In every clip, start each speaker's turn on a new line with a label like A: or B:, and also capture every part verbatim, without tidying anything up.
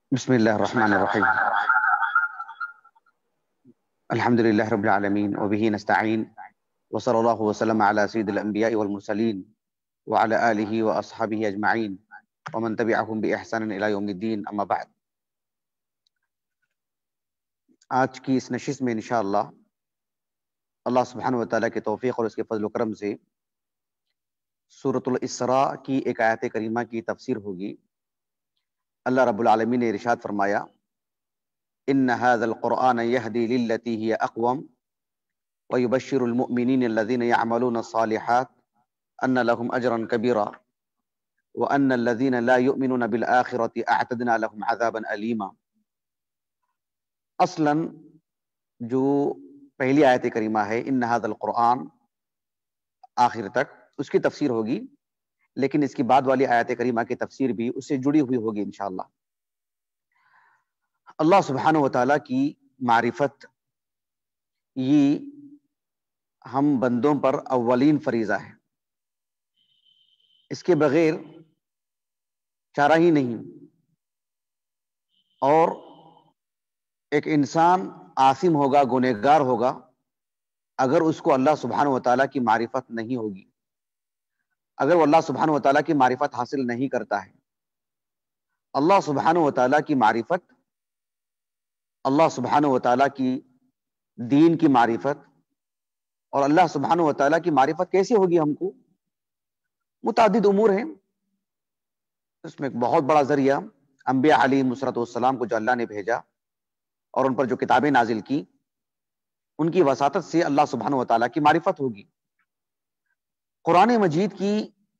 A: بسم الله الرحمن الرحيم. الحمد لله رب العالمين وبه نستعين وصلى الله وسلم على سيد الأنبياء والمرسلين وعلى آله وأصحابه أجمعين ومن تبعهم بإحسان إلى يوم الدين أما بعد. آج کی اس نشست میں انشاءاللہ اللہ سبحانہ وتعالیٰ کے توفیق اور اس کے فضل و کرم سے سورۃ الاسراء کی ایک آیت کریمہ کی تفسیر ہوگی۔ اللہ رب العالمین نے ارشاد فرمایا ان هذا القرآن يهدي للتي هي اقوم ويبشر المؤمنين الذين يعملون الصالحات ان لهم اجرا كبيرا وان الذين لا يؤمنون بالآخرة اعتدنا لهم عذابا أليما۔ اصلاً جو پہلی آیت کریمہ ہے ان هذا القرآن آخر تک اس کی تفسیر ہوگی، لیکن اس کی بعد والی آیت کریمہ کی تفسیر بھی اس سے جڑی ہوئی ہوگی انشاءاللہ۔ اللہ سبحانہ وتعالیٰ کی معرفت یہ ہم بندوں پر اولین فریضہ ہے، اس کے بغیر چارہ ہی نہیں۔ اور ایک انسان آثم ہوگا، گنہگار ہوگا اگر اس کو اللہ سبحانہ وتعالیٰ کی معرفت نہیں ہوگی، اگر وہ اللہ سبحانہ وتعالیٰ کی معرفت حاصل نہیں کرتا ہے۔ اللہ سبحانہ وتعالیٰ کی معرفت، اللہ سبحانہ وتعالیٰ کی دین کی معرفت اور اللہ سبحانہ وتعالیٰ کی معرفت کیسے ہوگی ہم کو؟ متعدد امور ہیں، اس میں ایک بہت بڑا ذریعہ انبیاء علیہم السلام کو جو اللہ نے بھیجا اور ان پر جو کتابیں نازل کی، ان کی وساطت سے اللہ سبحانہ وتعالیٰ کی معرفت ہوگی۔ قرآن مجید کی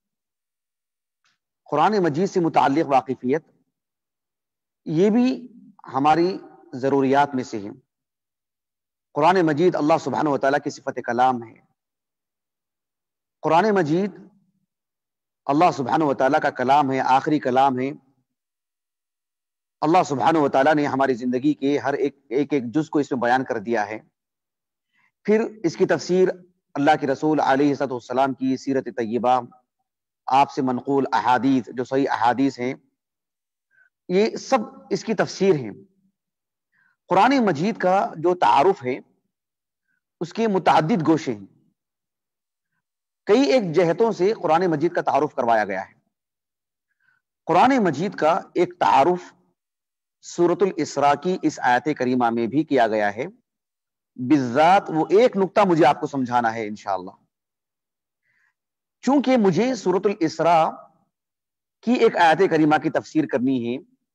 A: قرآن مجید سے متعلق واقفیت یہ بھی ہماری ضروریات میں سے ہے۔ قرآن مجید اللہ سبحانہ وتعالیٰ کی صفت کلام ہے۔ قرآن مجید اللہ سبحانہ وتعالیٰ کا کلام ہے، آخری کلام ہے۔ اللہ سبحانہ وتعالیٰ نے ہماری زندگی کے ہر ایک ایک ایک جز کو اس میں بیان کر دیا ہے۔ پھر اس کی تفسیر اللہ کے رسول علیہ الصلوۃ والسلام کی سیرت طیبہ، آپ سے منقول احادیث جو صحیح احادیث ہیں، یہ سب اس کی تفسیر ہیں۔ قرآن مجید کا جو تعارف ہے اس کے متعدد گوشے ہیں، کئی ایک جہتوں سے قرآن مجید کا تعارف کروایا گیا ہے۔ قرآن مجید کا ایک تعارف سورۃ الاسراء کی اس آیت کریمہ میں بھی کیا گیا ہے، بالذات وہ ایک نقطہ مجھے آپ کو سمجھانا ہے انشاءاللہ۔ چونکہ مجھے سورۃ الاسراء کی ایک آیت کریمہ کی تفسیر کرنی ہے،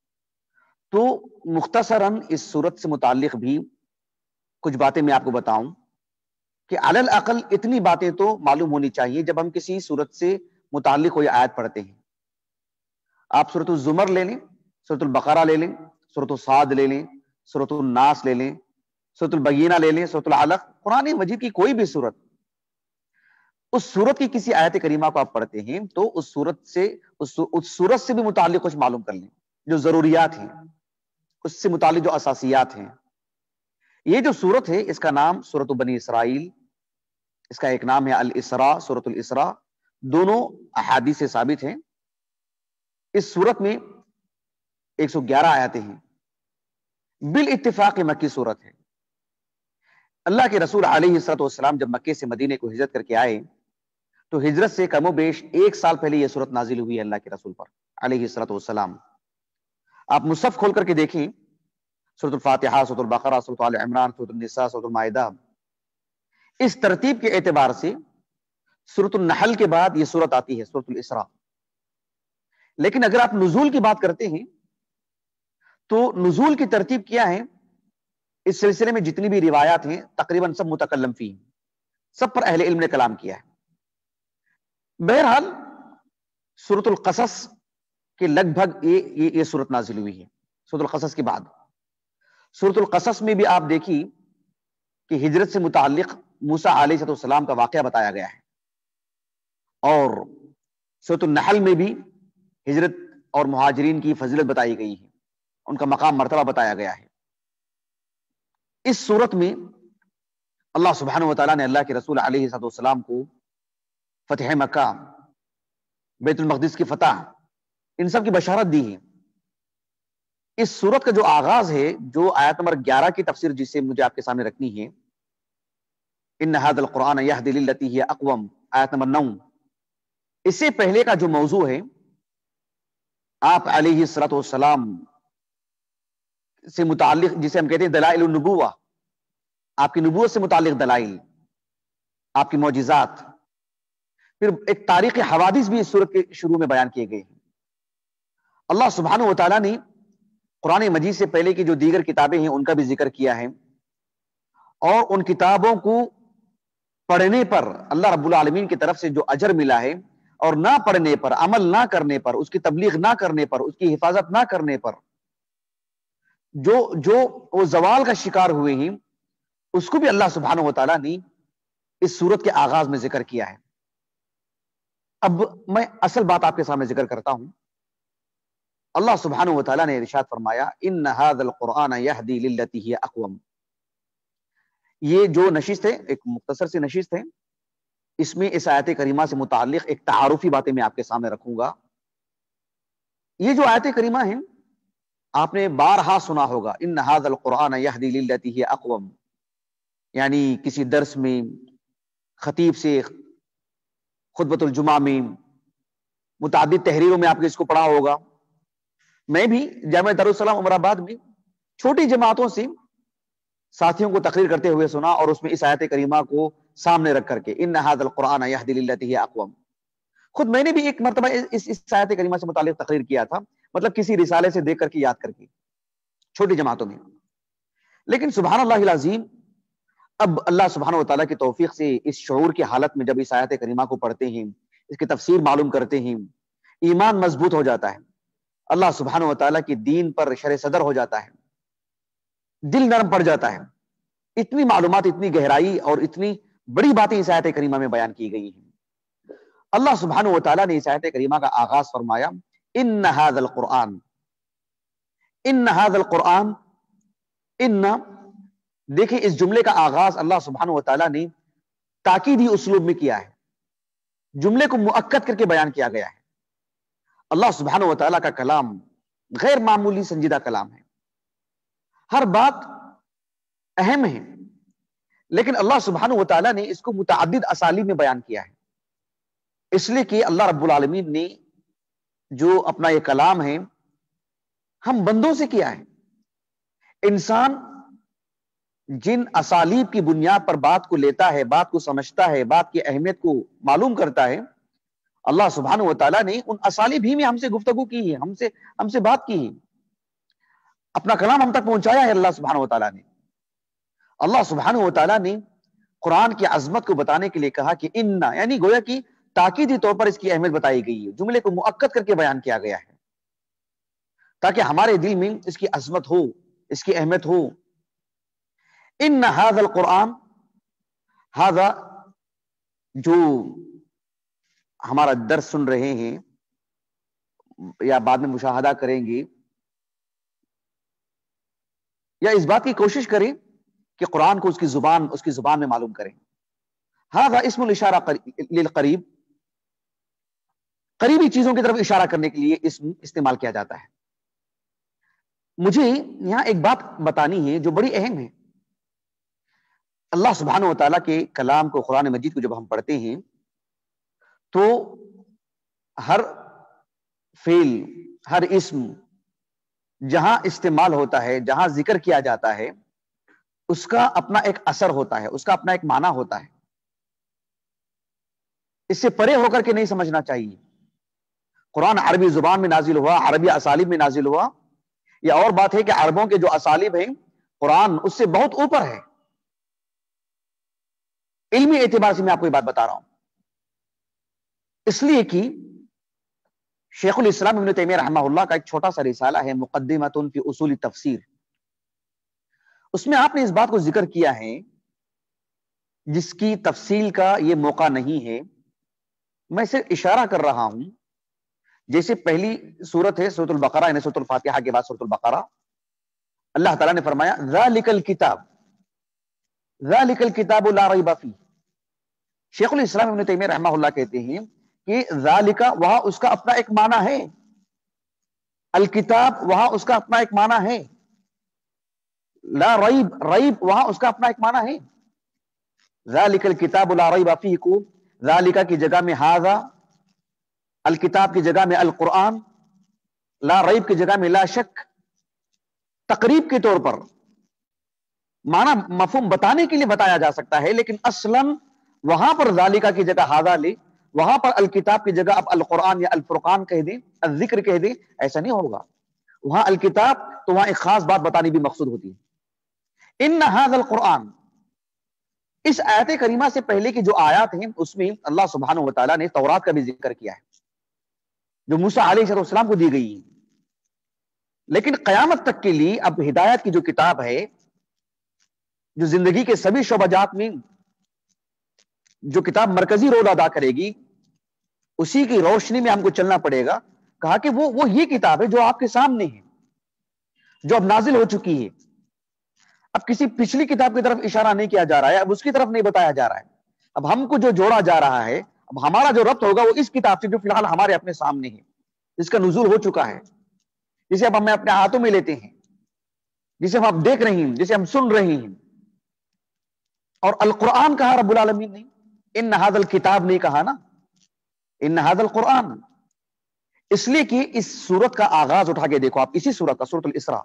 A: تو مختصراً اس سورت سے متعلق بھی کچھ باتیں میں آپ کو بتاؤں کہ علی الاقل اتنی باتیں تو معلوم ہونی چاہیے جب ہم کسی سورت سے متعلق کوئی آیت پڑھتے ہیں۔ آپ سورۃ الزمر لے لیں، سورۃ البقرہ لے لیں، سورۃ الصاد لے لیں، سورۃ الناس لے لیں، سورۃ البینہ لے لیں، سورۃ العلق، قرآن مجید کی کوئی بھی سورت، اس سورت کی کسی آیت کریمہ کو آپ پڑھتے ہیں تو اس سورت سے اس سورت سے بھی متعلق کچھ معلوم کر لیں، جو ضروریات ہیں، اس سے متعلق جو اساسیات ہیں۔ یہ جو سورت ہے اس کا نام سورۃ بنی اسرائیل، اس کا ایک نام ہے الاسراء، سورۃ الاسراء، دونوں احادیث سے ثابت ہیں۔ اس سورت میں ایک سو گیارہ آیتیں ہیں، بالاتفاق مکی سورت ہے۔ اللہ کے رسول علیہ الصلوۃ والسلام جب مکے سے مدینے کو ہجرت کر کے آئے تو ہجرت سے کم و بیش ایک سال پہلے یہ سورت نازل ہوئی ہے اللہ کے رسول پر علیہ الصلوۃ والسلام۔ آپ مصحف کھول کر کے دیکھیں، سورۃ الفاتحہ، سورۃ البقرہ، سورۃ آل عمران، سورۃ النساء، سورۃ المائدہ، اس ترتیب کے اعتبار سے سورۃ النحل کے بعد یہ سورت آتی ہے، سورۃ الاسراء۔ لیکن اگر آپ نزول کی بات کرتے ہیں تو نزول کی ترتیب کیا ہے؟ اس سلسلے میں جتنی بھی روایات ہیں تقریباً سب متکلم فی ہیں، سب پر اہل علم نے کلام کیا ہے۔ بہرحال سورۃ القصص کے لگ بھگ یہ یہ, یہ سورت نازل ہوئی ہے، سورۃ القصص کے بعد۔ سورۃ القصص میں بھی آپ دیکھیے کہ ہجرت سے متعلق موسیٰ علیہ السلام کا واقعہ بتایا گیا ہے، اور سورۃ النحل میں بھی ہجرت اور مہاجرین کی فضیلت بتائی گئی ہے، ان کا مقام مرتبہ بتایا گیا ہے۔ اس صورت میں اللہ سبحانہ وتعالیٰ نے اللہ کے رسول علیہ السلام کو فتح مکہ، بیت المقدس کی فتح، ان سب کی بشارت دی ہے۔ اس سورت کا جو آغاز ہے، جو آیت نمبر گیارہ کی تفسیر جسے مجھے آپ کے سامنے رکھنی ہے، ان ھذا القرآن یہدی للتی ہی اقوم، آیت نمبر نو، اس سے پہلے کا جو موضوع ہے آپ علیہ الصلوۃ والسلام سے متعلق، جسے ہم کہتے ہیں دلائل النبوہ، آپ کی نبوت سے متعلق دلائل، آپ کی معجزات، پھر ایک تاریخ حوادث بھی اس سورت کے شروع میں بیان کیے گئے ہیں۔ اللہ سبحانہ و تعالیٰ نے قرآن مجید سے پہلے کی جو دیگر کتابیں ہیں ان کا بھی ذکر کیا ہے، اور ان کتابوں کو پڑھنے پر اللہ رب العالمین کی طرف سے جو اجر ملا ہے، اور نہ پڑھنے پر، عمل نہ کرنے پر، اس کی تبلیغ نہ کرنے پر، اس کی حفاظت نہ کرنے پر جو جو وہ زوال کا شکار ہوئے ہیں، اس کو بھی اللہ سبحانہ و تعالیٰ نے اس سورت کے آغاز میں ذکر کیا ہے۔ اب میں اصل بات آپ کے سامنے ذکر کرتا ہوں۔ اللہ سبحانہ و تعالیٰ نے ارشاد فرمایا ان ھذا القرآن یہدی للتی ہی اقوم۔ یہ جو نشست ہے، ایک مختصر سی نشست ہے، اس میں اس آیت کریمہ سے متعلق ایک تعارفی باتیں میں آپ کے سامنے رکھوں گا۔ یہ جو آیت کریمہ ہیں آپ نے بارہا سنا ہوگا، ان ھذا القرآن یہدی للتی ہی اقوم، یعنی کسی درس میں، خطیب سے خطبۃ الجمعہ میں، متعدد تحریروں میں آپ نے اس کو پڑھا ہوگا۔ میں بھی جامعہ دارالسلام عمر آباد میں چھوٹی جماعتوں سے ساتھیوں کو تقریر کرتے ہوئے سنا، اور اس میں اس آیت کریمہ کو سامنے رکھ کر کے ان ھذا القرآن یہدی للتی ہی اقوم، خود میں نے بھی ایک مرتبہ اس اس آیت کریمہ سے متعلق تقریر کیا تھا، مطلب کسی رسالے سے دیکھ کر کے، یاد کر کے، چھوٹی جماعتوں میں۔ لیکن سبحان اللہ العظیم، اب اللہ سبحانہ و تعالیٰ کی توفیق سے اس شعور کی حالت میں جب اس آیت کریمہ کو پڑھتے ہیں، اس کی تفسیر معلوم کرتے ہیں، ایمان مضبوط ہو جاتا ہے، اللہ سبحانہ و تعالیٰ کی دین پر شرح صدر ہو جاتا ہے، دل نرم پڑ جاتا ہے۔ اتنی معلومات، اتنی گہرائی اور اتنی بڑی باتیں اس آیت کریمہ میں بیان کی گئی ہیں۔ اللہ سبحانہ و تعالیٰ نے اس آیت کریمہ کا آغاز فرمایا ان ھذا القرآن، ان ھذا القرآن، ان، دیکھیں اس جملے کا آغاز اللہ سبحانہ و تعالیٰ نے تاکیدی اسلوب میں کیا ہے، جملے کو مؤکد کر کے بیان کیا گیا ہے۔ اللہ سبحانہ و تعالیٰ کا کلام غیر معمولی سنجیدہ کلام ہے، ہر بات اہم ہے، لیکن اللہ سبحانہ و تعالیٰ نے اس کو متعدد اسالیب میں بیان کیا ہے، اس لیے کہ اللہ رب العالمین نے جو اپنا یہ کلام ہے ہم بندوں سے کیا ہے۔ انسان جن اسالیب کی بنیاد پر بات کو لیتا ہے، بات کو سمجھتا ہے، بات کی اہمیت کو معلوم کرتا ہے، اللہ سبحانہ و تعالیٰ نے ان اسالیب ہی میں ہم سے گفتگو کی ہے، ہم سے ہم سے بات کی ہے، اپنا کلام ہم تک پہنچایا ہے اللہ سبحانہ و تعالیٰ نے۔ اللہ سبحانہ و تعالیٰ نے قرآن کی عظمت کو بتانے کے لیے کہا کہ ان، یعنی گویا کہ تاکیدی طور پر اس کی اہمیت بتائی گئی ہے، جملے کو مؤکد کر کے بیان کیا گیا ہے، تاکہ ہمارے دل میں اس کی عظمت ہو، اس کی اہمیت ہو۔ ان ھذا القرآن، ھذا جو ہمارا درس سن رہے ہیں یا بعد میں مشاہدہ کریں گے، یا اس بات کی کوشش کریں کہ قرآن کو اس کی زبان اس کی زبان میں معلوم کریں۔ ھذا اسم الاشارہ للقریب، قریبی چیزوں کی طرف اشارہ کرنے کے لیے اسم استعمال کیا جاتا ہے۔ مجھے یہاں ایک بات بتانی ہے جو بڑی اہم ہے۔ اللہ سبحانہ و تعالیٰ کے کلام کو، قرآن مجید کو جب ہم پڑھتے ہیں تو ہر فعل، ہر اسم جہاں استعمال ہوتا ہے، جہاں ذکر کیا جاتا ہے، اس کا اپنا ایک اثر ہوتا ہے، اس کا اپنا ایک معنی ہوتا ہے۔ اس سے پرے ہو کر کے نہیں سمجھنا چاہیے۔ قرآن عربی زبان میں نازل ہوا، عربی اسالیب میں نازل ہوا، یہ اور بات ہے کہ عربوں کے جو اسالیب ہیں قرآن اس سے بہت اوپر ہے۔ علمی اعتبار سے میں آپ کو یہ بات بتا رہا ہوں، اس لیے کہ شیخ الاسلام ابن تیمیہ رحمہ اللہ کا ایک چھوٹا سا رسالہ ہے مقدمۃ فی اصول التفسیر، اس میں آپ نے اس بات کو ذکر کیا ہے جس کی تفصیل کا یہ موقع نہیں ہے، میں صرف اشارہ کر رہا ہوں۔ جیسے پہلی سورت ہے سورۃ البقرہ، یعنی سورۃ الفاتحہ کے بعد سورۃ البقرہ، اللہ تعالیٰ نے فرمایا ذالک الکتاب، ذالک الکتاب لا ریب فیہ۔ شیخ الاسلام ابن تیمیہ رحمہ اللہ کہتے ہیں کہ ذالک، وہاں اس کا اپنا ایک معنی ہے، الکتاب وہاں اس کا اپنا ایک معنی ہے، لا ریب ریب وہاں اس کا اپنا ایک معنی ہے، ذالک الکتاب لا ریب فیہ کو ذالک کی جگہ میں ھذا، الکتاب کی جگہ میں القرآن، لا ریب کی جگہ میں لا شک، تقریب کے طور پر معنی مفہوم بتانے کے لیے بتایا جا سکتا ہے، لیکن اصلاً وہاں پر ذالکہ کی جگہ ھذا لے، وہاں پر الکتاب کی جگہ اب القرآن یا الفرقان کہہ دیں، الذکر کہہ دیں، ایسا نہیں ہوگا۔ وہاں الکتاب تو وہاں ایک خاص بات بتانی بھی مقصود ہوتی ہے۔ ان ھذا القرآن، اس آیت کریمہ سے پہلے کی جو آیات ہیں اس میں اللہ سبحانہ وتعالیٰ نے تورات کا بھی ذکر کیا ہے جو موسیٰ علیہ السلام کو دی گئی ہے، لیکن قیامت تک کے لیے اب ہدایت کی جو کتاب ہے، جو زندگی کے سبھی شعبہ جات میں جو کتاب مرکزی رول ادا کرے گی، اسی کی روشنی میں ہم کو چلنا پڑے گا۔ کہا کہ وہ وہ یہ کتاب ہے جو آپ کے سامنے ہے، جو اب نازل ہو چکی ہے۔ اب کسی پچھلی کتاب کی طرف اشارہ نہیں کیا جا رہا ہے، اب اس کی طرف نہیں بتایا جا رہا ہے، اب ہم کو جو جوڑا جا رہا ہے، اب ہمارا جو ربط ہوگا وہ اس کتاب سے جو فی الحال ہمارے اپنے سامنے ہے، جس کا نزول ہو چکا ہے، جسے اب ہم اپنے ہاتھوں میں لیتے ہیں، جسے ہم اب دیکھ رہے ہیں، جسے ہم سن رہے ہیں۔ اور القرآن کہا رب العالمین نے، ان ھذا الکتاب نہیں کہا نا، ان ھذا القرآن، اس لیے کہ اس سورت کا آغاز اٹھا کے دیکھو آپ، اسی سورت کا، سورۃ الاسراء،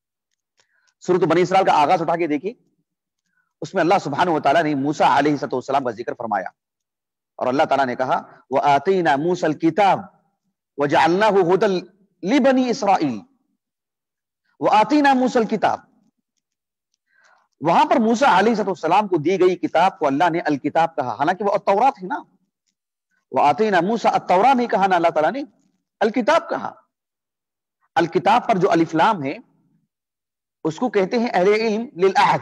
A: سورۃ بنی اسرائیل کا آغاز اٹھا کے دیکھیے، اس میں اللہ سبحانہ وتعالیٰ نے موسیٰ علیہ السلام کا ذکر فرمایا، اور اللہ تعالیٰ نے کہا وَآتَيْنَا مُوسَى الْكِتَابَ وَجَعَلْنَاهُ هُدًى لِبَنِي إِسْرَائِيلَ، وَآتَيْنَا مُوسَى الْكِتَابَ، وہاں پر موسیٰ علیہ السلام کو دی گئی کتاب کو اللہ نے الکتاب کہا، حالانکہ وہ التوراۃ ہے نا، وَآتَيْنَا مُوسَى التوراۃ نہیں کہا نا اللہ تعالیٰ نے، الکتاب کہا۔ الکتاب پر جو الف لام ہے اس کو کہتے ہیں اہل علم للعہد،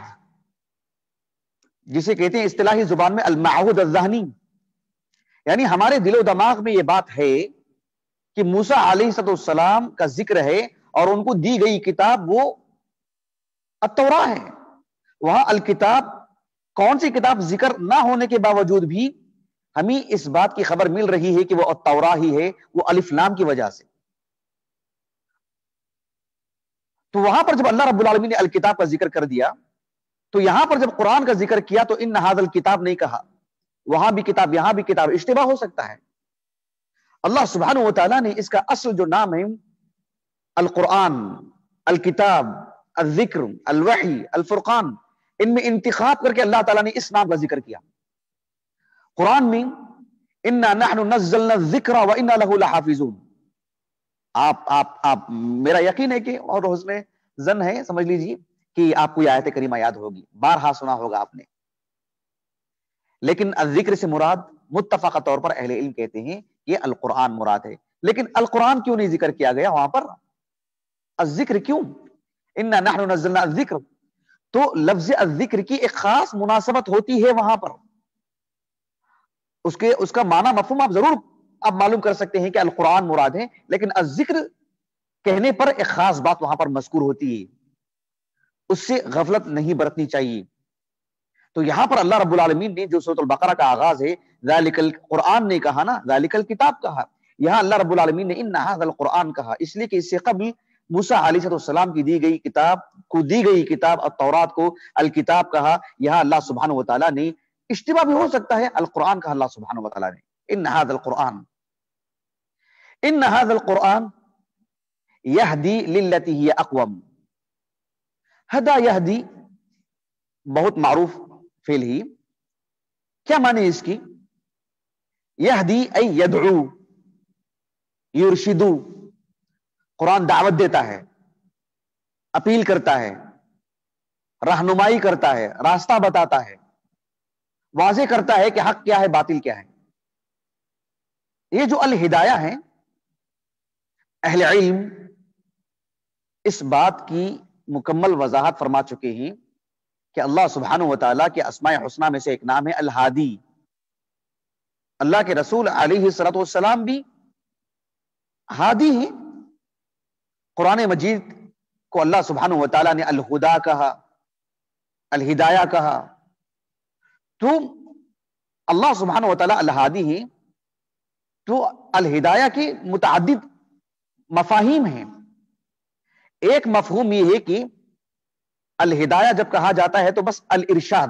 A: جسے کہتے ہیں اصطلاحی زبان میں المعہود الذہنی، یعنی ہمارے دل و دماغ میں یہ بات ہے کہ موسیٰ علیہ السلام کا ذکر ہے اور ان کو دی گئی کتاب وہ التوراۃ ہے۔ وہاں الکتاب کون سی کتاب ذکر نہ ہونے کے باوجود بھی ہمیں اس بات کی خبر مل رہی ہے کہ وہ التوراۃ ہی ہے، وہ الف لام کی وجہ سے۔ تو وہاں پر جب اللہ رب العالمین نے الکتاب کا ذکر کر دیا، تو یہاں پر جب قرآن کا ذکر کیا تو ان ھذا الکتاب نہیں کہا، وہاں بھی کتاب یہاں بھی کتاب، اشتباہ ہو سکتا ہے۔ اللہ سبحانہ وتعالیٰ نے اس کا اصل جو نام ہے القرآن، الکتاب، الذکر، الوحی، الفرقان، ان میں انتخاب کر کے اللہ تعالیٰ نے اس نام کا ذکر کیا۔ قرآن میں انا نحن نزلنا الذکر وانا لہ لحافظون، آپ آپ آپ میرا یقین ہے کہ اور حسن ظن ہے، سمجھ لیجئے کہ آپ کو یہ آیت کریمہ یاد ہوگی، بارہا سنا ہوگا آپ نے، لیکن الذکر سے مراد متفقہ طور پر اہل علم کہتے ہیں یہ القرآن مراد ہے۔ لیکن القرآن کیوں نہیں ذکر کیا گیا وہاں پر؟ الذکر کیوں؟ انا نحن نزلنا الذکر، تو لفظ الذکر کی ایک خاص مناسبت ہوتی ہے وہاں پر، اس کے اس کا معنی مفہوم آپ ضرور آپ معلوم کر سکتے ہیں کہ القرآن مراد ہے، لیکن الذکر کہنے پر ایک خاص بات وہاں پر مذکور ہوتی ہے، اس سے غفلت نہیں برتنی چاہیے۔ تو یہاں پر اللہ رب العالمین نے جو سورۃ البقرہ کا آغاز ہے، ذالک القرآن نے کہا نا، ذالک الکتاب کہا، یہاں اللہ رب العالمین نے ان ھذا القرآن کہا، اس لیے کہ اس سے قبل موسیٰ علیہ السلام کی دی گئی کتاب کو دی گئی کتاب التوراۃ کو الکتاب کہا، یہاں اللہ سبحانہ وتعالیٰ نے، اشتباہ بھی ہو سکتا ہے، القرآن کہا اللہ سبحانہ وتعالیٰ نے، ان ھذا القرآن، ان ھذا القرآن یہدی للتی ہی اقوم، ہدا یہدی بہت معروف فعل ہی، کیا معنی اس کی؟ یہدی ای یدعو، یرشدو، قرآن دعوت دیتا ہے، اپیل کرتا ہے، رہنمائی کرتا ہے، راستہ بتاتا ہے، واضح کرتا ہے کہ حق کیا ہے باطل کیا ہے۔ یہ جو الہدایہ ہیں، اہل علم اس بات کی مکمل وضاحت فرما چکے ہیں کہ اللہ سبحانہ وتعالیٰ کے اسماء حسنہ میں سے ایک نام ہے الہادی۔ اللہ کے رسول علیہ الصلوۃ والسلام بھی ہادی ہیں۔ قرآن مجید کو اللہ سبحانہ وتعالیٰ نے الہدا کہا، الہدایہ کہا، تو اللہ سبحانہ وتعالیٰ الہادی ہیں، تو الہدایہ کی متعدد مفاہیم ہیں، ایک مفہوم یہ ہے کہ الہدایہ جب کہا جاتا ہے تو بس الارشاد،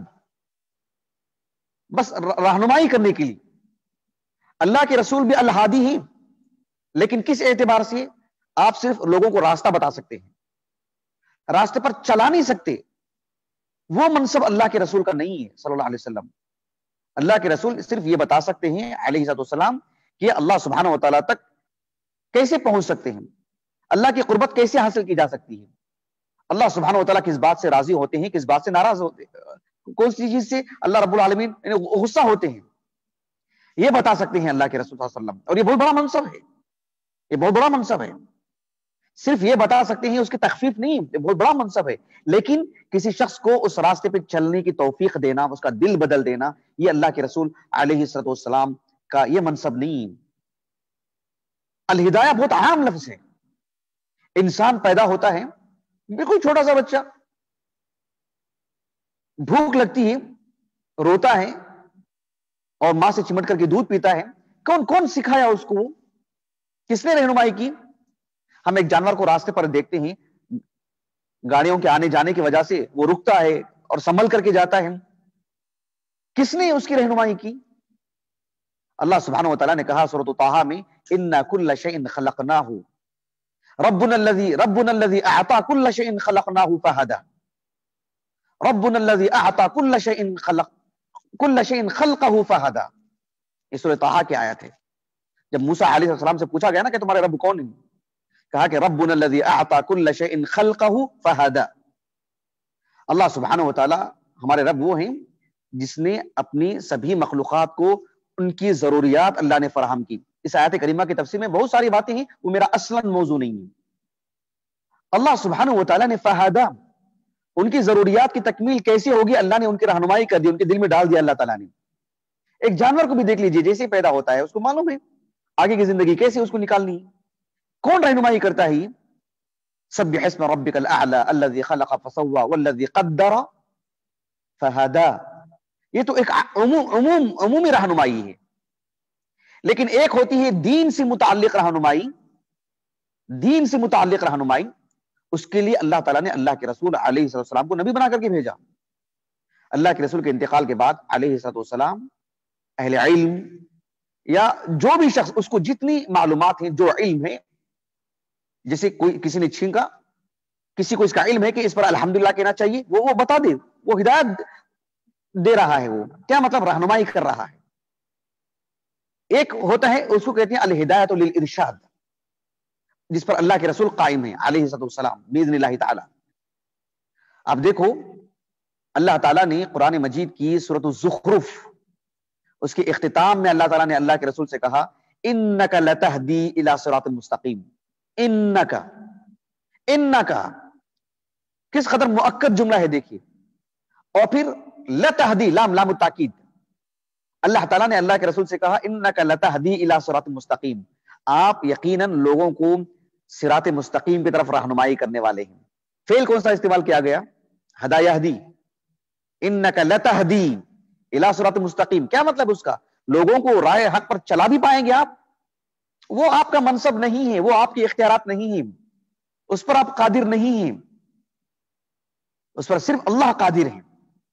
A: بس رہنمائی کرنے کے لیے. اللہ کے رسول بھی الہادی ہی، لیکن کس اعتبار سے؟ آپ صرف لوگوں کو راستہ بتا سکتے ہیں، راستے پر چلا نہیں سکتے. وہ منصب اللہ کے رسول کا نہیں ہے صلی اللہ علیہ وسلم. اللہ کے رسول صرف یہ بتا سکتے ہیں علیہ السلام کہ اللہ سبحانہ و تعالیٰ تک کیسے پہنچ سکتے ہیں، اللہ کی قربت کیسے حاصل کی جا سکتی ہے، اللہ سبحانہ و تعالیٰ کس بات سے راضی ہوتے ہیں، کس بات سے ناراض ہوتے ہیں، کون سی چیز سے اللہ رب العالمین غصہ ہوتے ہیں، یہ بتا سکتے ہیں اللہ کے رسول صلی اللہ علیہ وسلم. اور یہ بہت بڑا منصب ہے، یہ بہت بڑا منصب ہے. صرف یہ بتا سکتے ہیں، اس کی تخفیف نہیں، یہ بہت بڑا منصب ہے. لیکن کسی شخص کو اس راستے پہ چلنے کی توفیق دینا، اس کا دل بدل دینا، یہ اللہ کے رسول علیہ الصلوۃ والسلام کا یہ منصب نہیں. الہدایہ بہت عام لفظ ہے. انسان پیدا ہوتا ہے، بالکل چھوٹا سا بچہ، بھوک لگتی ہے، روتا ہے اور ماں سے چمٹ کر کے دودھ پیتا ہے. کون کون سکھایا اس کو؟ کس نے رہنمائی کی؟ ہم ایک جانور کو راستے پر دیکھتے ہیں، گاڑیوں کے آنے جانے کی وجہ سے وہ رکتا ہے اور سنبھل کر کے جاتا ہے. کس نے اس کی رہنمائی کی؟ اللہ سبحانہ و تعالیٰ نے کہا سورۃ طٰہٰ میں، اِنَّا كُلَّ شَيْءٍ خَلَقْنَاهُ رَبُّنَا الَّذِي رَبُّنَا الَّذِي أَعْطَىٰ كُلَّ شَيْءٍ خَلَقْنَاهُ فَهَدَىٰ رَبُّنَا الَّذِي أَعْطَىٰ كُلَّ شَيْءٍ خَلَقْ كُلَّ شَيْءٍ خَلْقَهُ فَهَدَىٰ. یہ سورۃ طٰہٰ کی آیت ہے. جب موسیٰ علیہ السلام سے پوچھا گیا نا کہ تمہارے رب کون ہے، کہا کہ ربنا الذی اعطى كل شيء خلقه فهدى. اللہ سبحانہ و تعالی ہمارے رب وہ ہیں جس نے اپنی سبھی مخلوقات کو ان کی ضروریات اللہ نے فراہم کی. اس آیت کریمہ کی تفسیر میں بہت ساری باتیں ہیں، وہ میرا اصلاً موضوع نہیں ہے. اللہ سبحانہ و تعالی نے فہدا، ان کی ضروریات کی تکمیل کیسے ہوگی، اللہ نے ان کی رہنمائی کر دی، ان کے دل میں ڈال دیا اللہ تعالیٰ نے. ایک جانور کو بھی دیکھ لیجئے، جیسے پیدا ہوتا ہے اس کو معلوم ہے آگے کی زندگی کیسے اس کو نکالنی ہے. کون رہنمائی کرتا ہے؟ سبح اسم ربک الاعلی الذی خلق فسوى والذی قدر فہدا. یہ تو ایک عموم عموم عمومی رہنمائی ہے. لیکن ایک ہوتی ہے دین سے متعلق رہنمائی، دین سے متعلق رہنمائی. اس کے لیے اللہ تعالیٰ نے اللہ کے رسول علیہ السلام کو نبی بنا کر کے بھیجا. اللہ کے رسول کے انتقال کے بعد علیہ السلام اہل علم یا جو بھی شخص اس کو جتنی معلومات ہیں، جو علم ہے، جیسے کوئی کسی نے چھینکا، کسی کو اس کا علم ہے کہ اس پر الحمدللہ کہنا چاہیے، وہ وہ بتا دے، وہ ہدایت دے رہا ہے. وہ کیا مطلب؟ رہنمائی کر رہا ہے. ایک ہوتا ہے اس کو کہتے ہیں الہدایۃ للارشاد، جس پر اللہ کے رسول قائم ہیں علیہ السلام باذن اللہ تعالی. اب دیکھو اللہ تعالیٰ نے قرآن مجید کی سورۃ الزخرف، اس کے اختتام میں اللہ تعالیٰ نے اللہ کے رسول سے کہا انک لتہدی الی صراط مستقیم. انک انک کس قدر مؤکد جملہ ہے دیکھیے. اور پھر لتہدی، لام لام التاکید. اللہ تعالیٰ نے اللہ کے رسول سے کہا انک لتہدی الی صراط مستقیم، آپ یقیناً لوگوں کو صراط مستقیم کی طرف رہنمائی کرنے والے ہیں. فعل کون سا استعمال کیا گیا؟ ہدا یہدی. انک لتہدی الی صراط مستقیم، کیا مطلب اس کا؟ لوگوں کو راہ حق پر چلا بھی پائیں گے آپ؟ وہ آپ کا منصب نہیں ہے، وہ آپ کے اختیارات نہیں ہیں، اس پر آپ قادر نہیں ہیں، اس پر صرف اللہ قادر ہیں.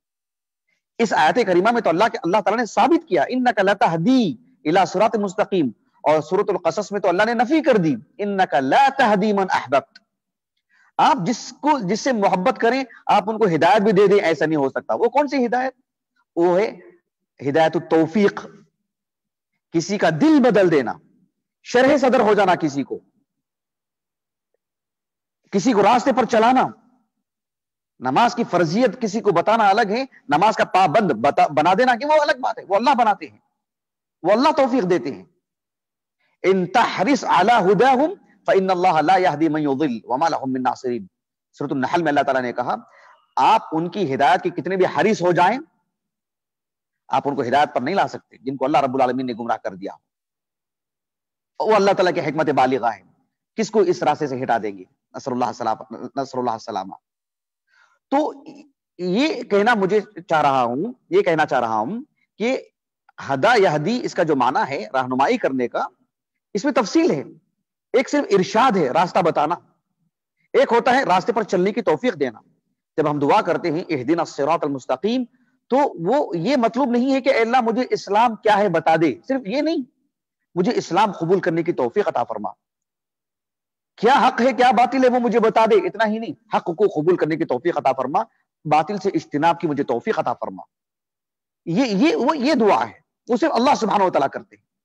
A: اس آیت کریمہ میں تو اللہ کے اللہ تعالیٰ نے ثابت کیا انک لتہدی الی صراط مستقیم، اور سورۃ القصص میں تو اللہ نے نفی کر دی انک لا تہدی من احببت. آپ جس کو جس سے محبت کریں آپ ان کو ہدایت بھی دے دیں، ایسا نہیں ہو سکتا. وہ کون سی ہدایت؟ وہ ہے ہدایت التوفیق، کسی کا دل بدل دینا، شرح صدر ہو جانا، کسی کو کسی کو راستے پر چلانا. نماز کی فرضیت کسی کو بتانا الگ ہے، نماز کا پابند بنا دینا کہ وہ الگ بات ہے. وہ اللہ بناتے ہیں، وہ اللہ توفیق دیتے ہیں. ان تحرص علی ہداہم فإن اللہ لا یہدی من یضل وما لهم من ناصرین. سورۃ النحل میں اللہ تعالیٰ نے کہا آپ ان کی ہدایت کے کتنے بھی حریص ہو جائیں، آپ ان کو ہدایت پر نہیں لا سکتے جن کو اللہ رب العالمین نے گمراہ کر دیا. وہ اللہ تعالیٰ کی حکمت بالغہ ہے، کس کو اس راستے سے ہٹا دیں گے. نصر اللہ السلام نصر اللہ السلامہ. تو یہ کہنا مجھے چاہ رہا ہوں یہ کہنا چاہ رہا ہوں کہ ہدا یہدی اس کا جو معنی ہے رہنمائی کرنے کا، اس میں تفصیل ہے. ایک صرف ارشاد ہے، راستہ بتانا. ایک ہوتا ہے راستے پر چلنے کی توفیق دینا. جب ہم دعا کرتے ہیں اہدنا الصراط المستقیم تو وہ یہ مطلب نہیں ہے کہ اے اللہ مجھے اسلام کیا ہے بتا دے، صرف یہ نہیں، مجھے اسلام قبول کرنے کی توفیق عطا فرما، کیا حق ہے کیا باطل ہے وہ مجھے بتا دے، اتنا ہی نہیں، حق کو قبول کرنے کی توفیق عطا فرما، باطل سے اجتناب کی مجھے توفیق عطا فرما. یہ یہ وہ یہ دعا ہے، وہ صرف اللہ سبحانہ و تعالیٰ کرتے ہیں.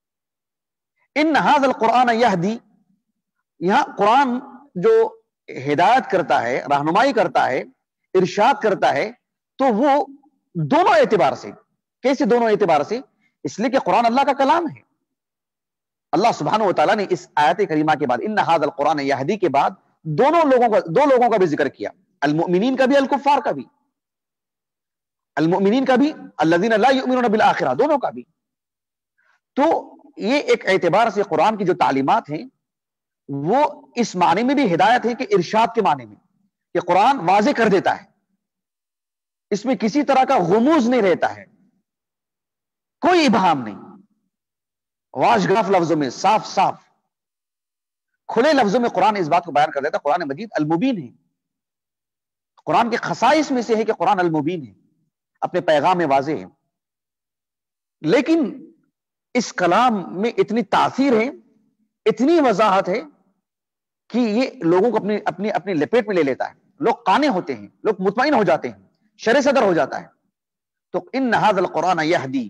A: ان ھذا القرآن یہدی، یہاں قرآن جو ہدایت کرتا ہے، رہنمائی کرتا ہے، ارشاد کرتا ہے، تو وہ دونوں اعتبار سے. کیسے دونوں اعتبار سے؟ اس لیے کہ قرآن اللہ کا کلام ہے. اللہ سبحانہ و تعالیٰ نے اس آیت کریمہ کے بعد ان ھذا القرآن یہدی کے بعد دونوں لوگوں کا دو لوگوں کا بھی ذکر کیا، المؤمنین کا بھی الکفار کا بھی، المؤمنین کا بھی الذین لا یؤمنون بالآخرہ، دونوں کا بھی. تو یہ ایک اعتبار سے قرآن کی جو تعلیمات ہیں وہ اس معنی میں بھی ہدایت ہے کہ ارشاد کے معنی میں، کہ قرآن واضح کر دیتا ہے، اس میں کسی طرح کا غموض نہیں رہتا ہے، کوئی ابہام نہیں، واضح لفظوں میں صاف صاف کھلے لفظوں میں قرآن اس بات کو بیان کر دیتا ہے. قرآن مجید المبین ہے. قرآن کے خصائص میں سے ہے کہ قرآن المبین ہے، اپنے پیغام میں واضح ہے. لیکن اس کلام میں اتنی تاثیر ہے، اتنی وضاحت ہے کہ یہ لوگوں کو اپنی اپنی اپنی لپیٹ میں لے لیتا ہے. لوگ قانے ہوتے ہیں، لوگ مطمئن ہو جاتے ہیں، شرح صدر ہو جاتا ہے. تو ان ھذا القرآن یہدی،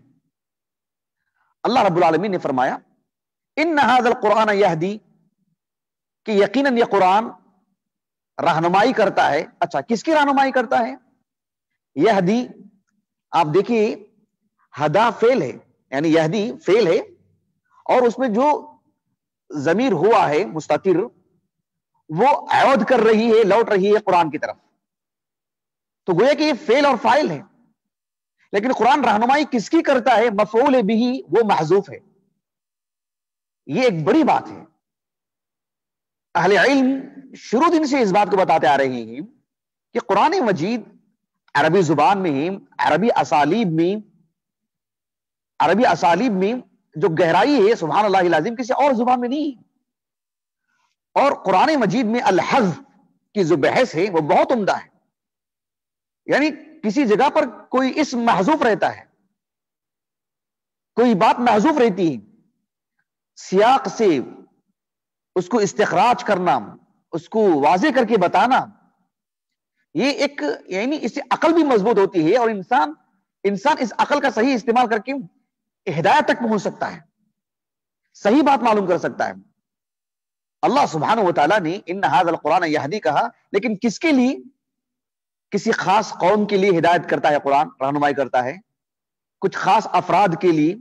A: اللہ رب العالمین نے فرمایا ان ھذا القرآن یہدی، کہ یقیناً یہ قرآن رہنمائی کرتا ہے. اچھا، کس کی رہنمائی کرتا ہے؟ یہدی، آپ دیکھیے ہدا فعل ہے، یعنی یہدی فعل ہے، اور اس میں جو ضمیر ہوا ہے مستتر وہ عود کر رہی ہے، لوٹ رہی ہے قرآن کی طرف. تو گویا کہ یہ فعل اور فاعل ہے. لیکن قرآن رہنمائی کس کی کرتا ہے؟ مفعول بھی وہ محذوف ہے. یہ ایک بڑی بات ہے. اہل علم شروع دن سے اس بات کو بتاتے آ رہے ہیں کہ قرآن مجید عربی زبان میں، عربی اسالیب میں عربی اسالیب میں جو گہرائی ہے سبحان اللہ العظیم کسی اور زبان میں نہیں. اور قرآن مجید میں الحذف کی جو بحث ہے وہ بہت عمدہ ہے. یعنی کسی جگہ پر کوئی اسم محذوف رہتا ہے، کوئی بات محذوف رہتی ہے، سیاق سے اس کو استخراج کرنا، اس کو واضح کر کے بتانا، یہ ایک یعنی اس سے عقل بھی مضبوط ہوتی ہے، اور انسان انسان اس عقل کا صحیح استعمال کر کے ہدایت تک پہنچ سکتا ہے، صحیح بات معلوم کر سکتا ہے. اللہ سبحانہ و تعالیٰ نے ان ھذا القرآن یہدی کہا، لیکن کس کے لیے؟ کسی خاص قوم کے لیے ہدایت کرتا ہے قرآن، رہنمائی کرتا ہے، کچھ خاص افراد کے لیے،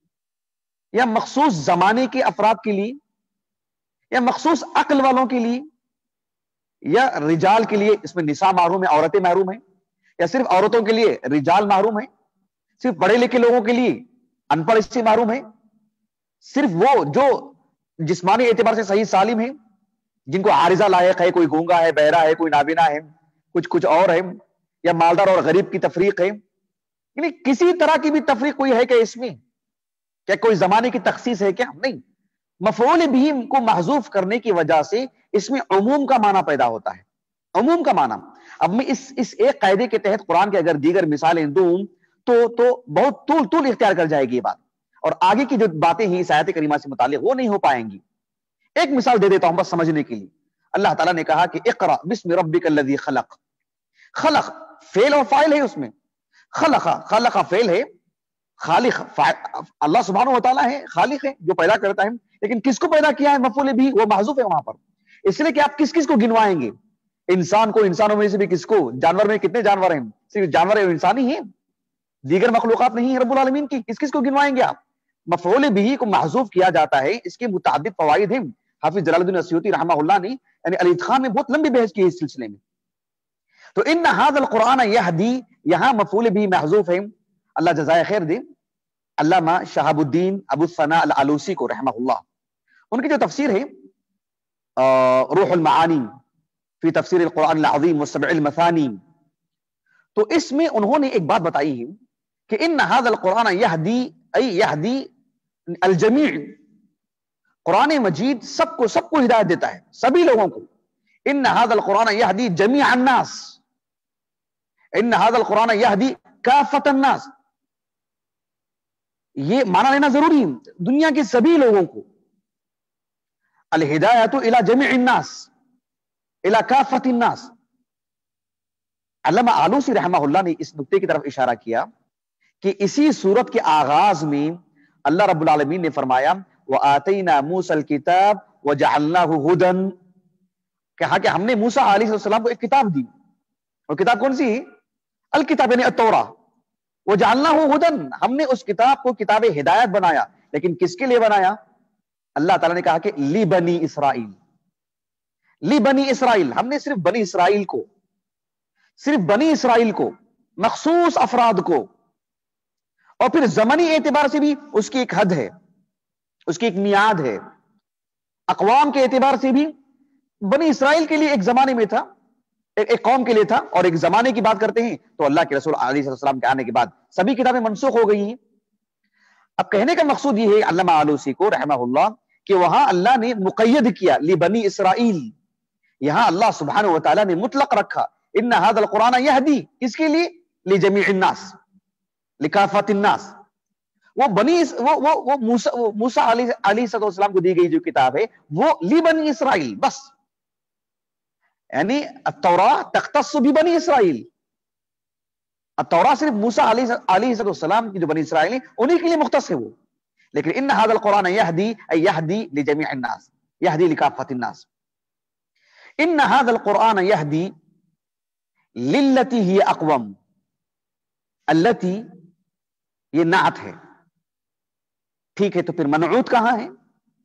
A: یا مخصوص زمانے کے افراد کے لیے، یا مخصوص عقل والوں کے لیے، یا رجال کے لیے. اس میں نساء محروم ہے، عورتیں محروم ہیں، یا صرف عورتوں کے لیے رجال محروم ہیں، صرف پڑھے لکھے لوگوں کے لیے ان پڑھ اس سے محروم ہے، صرف وہ جو جسمانی اعتبار سے صحیح سالم ہے، جن کو عارضہ لائق ہے، کوئی گونگا ہے، بہرا ہے، کوئی نابینا ہے، کچھ کچھ اور ہے، یا مالدار اور غریب کی تفریق ہے. یعنی کسی طرح کی بھی تفریق کوئی ہے کہ اس میں کیا کوئی زمانے کی تخصیص ہے کیا؟ نہیں. مفعول بھی کو محذوف کرنے کی وجہ سے اس میں عموم کا معنی پیدا ہوتا ہے، عموم کا معنی. اب میں اس اس ایک قاعدے کے تحت قرآن کے اگر دیگر مثالیں دوں تو تو بہت طول طول اختیار کر جائے گی یہ بات، اور آگے کی جو باتیں ہیں اس آیت کریمہ سے متعلق وہ نہیں ہو پائیں گی. ایک مثال دے دیتا ہوں بس سمجھنے کے لیے. اللہ تعالیٰ نے کہا کہ اقرأ بسم ربک الذی خلق. خلق فعل اور فاعل ہے اس میں. خلق خلق فعل ہے، خالق اللہ سبحانہ و تعالیٰ ہے، خالق ہے جو پیدا کرتا ہے. لیکن کس کو پیدا کیا ہے؟ مفعول بھی وہ محذوف ہے وہاں پر. اس لیے کہ آپ کس کس کو گنوائیں گے؟ انسان کو، انسانوں میں سے بھی کس کو؟ جانور میں کتنے جانور ہیں؟ صرف جانور انسانی ہیں، دیگر مخلوقات نہیں ہیں رب العالمین کی. کس کس کو گنوائیں گے آپ؟ مفعول بھی کو محذوف کیا جاتا ہے، اس کے متعدد فوائد ہیں. حافظ جلال الدین السیوطی رحمہ اللہ نے یعنی الاتقان میں بہت لمبی بحث کی ہے اس سلسلے میں. تو ان ھذا القرآن یہدی، یہاں مفعول بھی محذوف ہے. اللہ جزائے خیر دے علامہ شہاب الدین ابو الثناء العلوسی کو رحمہ اللہ، ان کی جو تفسیر ہے روح المعانی فی تفسیر القرآن العظیم والسبع المثانی، تو اس میں انہوں نے ایک بات بتائی ہے کہ ان ھذا القرآن یہدی ای یہدی الجمیع، قرآن مجید سب کو سب کو ہدایت دیتا ہے، سبھی لوگوں کو. ان ھذا القرآن یہدی جمیع الناس، ان ھذا القرآن یہدی کافۃ الناس، یہ معنی لینا ضروری ہے، دنیا کے سبھی لوگوں کو، الہدایۃ الی جمیع الناس الی کافۃ الناس۔ علامہ آلوسی رحمہ اللہ نے اس نقطے کی طرف اشارہ کیا کہ اسی سورت کے آغاز میں اللہ رب العالمین نے فرمایا وَآتَيْنَا مُوسَى الْكِتَابَ وَجَعَلْنَاهُ هُدًى، کہا کہ ہم نے موسیٰ علیہ السلام کو ایک کتاب دی، اور کتاب کون سی؟ الکتاب یعنی التوراۃ، وَجَعَلْنَاهُ هُدًى، ہم نے اس کتاب کو کتاب ہدایت بنایا، لیکن کس کے لیے بنایا؟ اللہ تعالیٰ نے کہا کہ لِبَنِي اسرائیل، لِبَنِي اسرائیل، ہم نے صرف بنی اسرائیل کو، صرف بنی اسرائیل کو، مخصوص افراد کو، اور پھر زمانی اعتبار سے بھی اس کی ایک حد ہے، اس کی ایک میعاد ہے، اقوام کے اعتبار سے بھی بنی اسرائیل کے لیے ایک زمانے میں تھا، ایک, ایک قوم کے لیے تھا، اور ایک زمانے کی بات کرتے ہیں تو اللہ کے رسول علیہ السلام کے آنے کے بعد سبھی کتابیں منسوخ ہو گئی ہیں۔ اب کہنے کا مقصود یہ ہے علامہ آلوسی کو رحمہ اللہ کہ وہاں اللہ نے مقید کیا لبنی اسرائیل، یہاں اللہ سبحانہ و تعالیٰ نے مطلق رکھا ان ھذا القرآن یہدی، کس کے لیے؟ لجمیع الناس، لکافۃ الناس۔ وہ بنی وہ وہ وہ موسیٰ وہ موسیٰ علیہ علیہ السلام کو دی گئی جو کتاب ہے وہ لبنی اسرائیل بس، یعنی التوراۃ تختص ببنی اسرائیل، التوراۃ صرف موسیٰ علیہ علیہ السلام کی جو بنی اسرائیل ہیں انہی کے لیے مختص ہے وہ، لیکن ان ھذا القرآن یہدی ای یہدی لجمیع الناس، یہدی لکافۃ الناس۔ ان ھذا القرآن یہدی للتی ہی اقوم، التی یہ نعت ہے، ٹھیک ہے، تو پھر منعوت کہاں ہے؟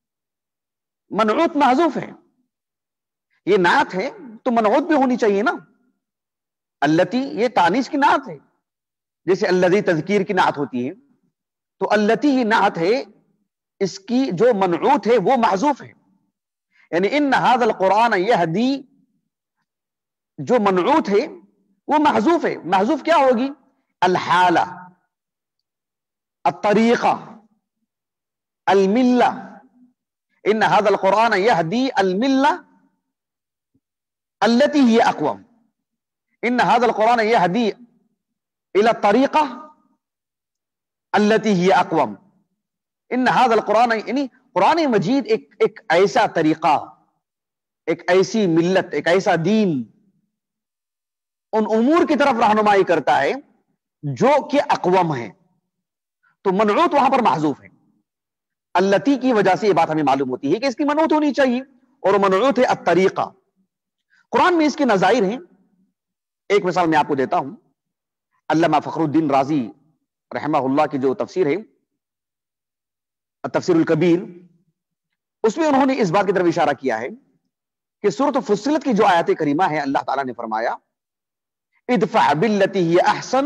A: منعوت محذوف ہے، یہ نعت ہے تو منعوت بھی ہونی چاہیے نا، التی یہ تانیث کی نعت ہے، جیسے الذی تذکیر کی نعت ہوتی ہے، تو التی یہ نعت ہے، اس کی جو منعوت ہے وہ محذوف ہے، یعنی ان ھذا القرآن یہدی جو منعوت ہے وہ محذوف ہے، محذوف کیا ہوگی؟ الحالہ، الطریقہ، الملہ، ان ھذا القرآن یہدی الملہ التی ہی اقوم، ان ھذا القرآن یہدی الی الطریقہ التی ہی اقوم، ان ھذا القرآن یعنی قرآن مجید ایک ایک ایسا طریقہ، ایک ایسی ملت، ایک ایسا دین، ان امور کی طرف رہنمائی کرتا ہے جو کہ اقوم ہے، تو منعوت وہاں پر محذوف ہے، التی کی وجہ سے یہ بات ہمیں معلوم ہوتی ہے کہ اس کی منعوت ہونی چاہیے، اور منعوت ہے الطریقہ۔ قرآن میں اس کے نظائر ہیں، ایک مثال میں آپ کو دیتا ہوں، علامہ فخر الدین رازی رحمہ اللہ کی جو تفسیر ہے التفسیر الکبیر، اس میں انہوں نے اس بات کی طرف اشارہ کیا ہے کہ سورۃ فصلت کی جو آیات کریمہ ہے اللہ تعالیٰ نے فرمایا ادفع باللتی ہی احسن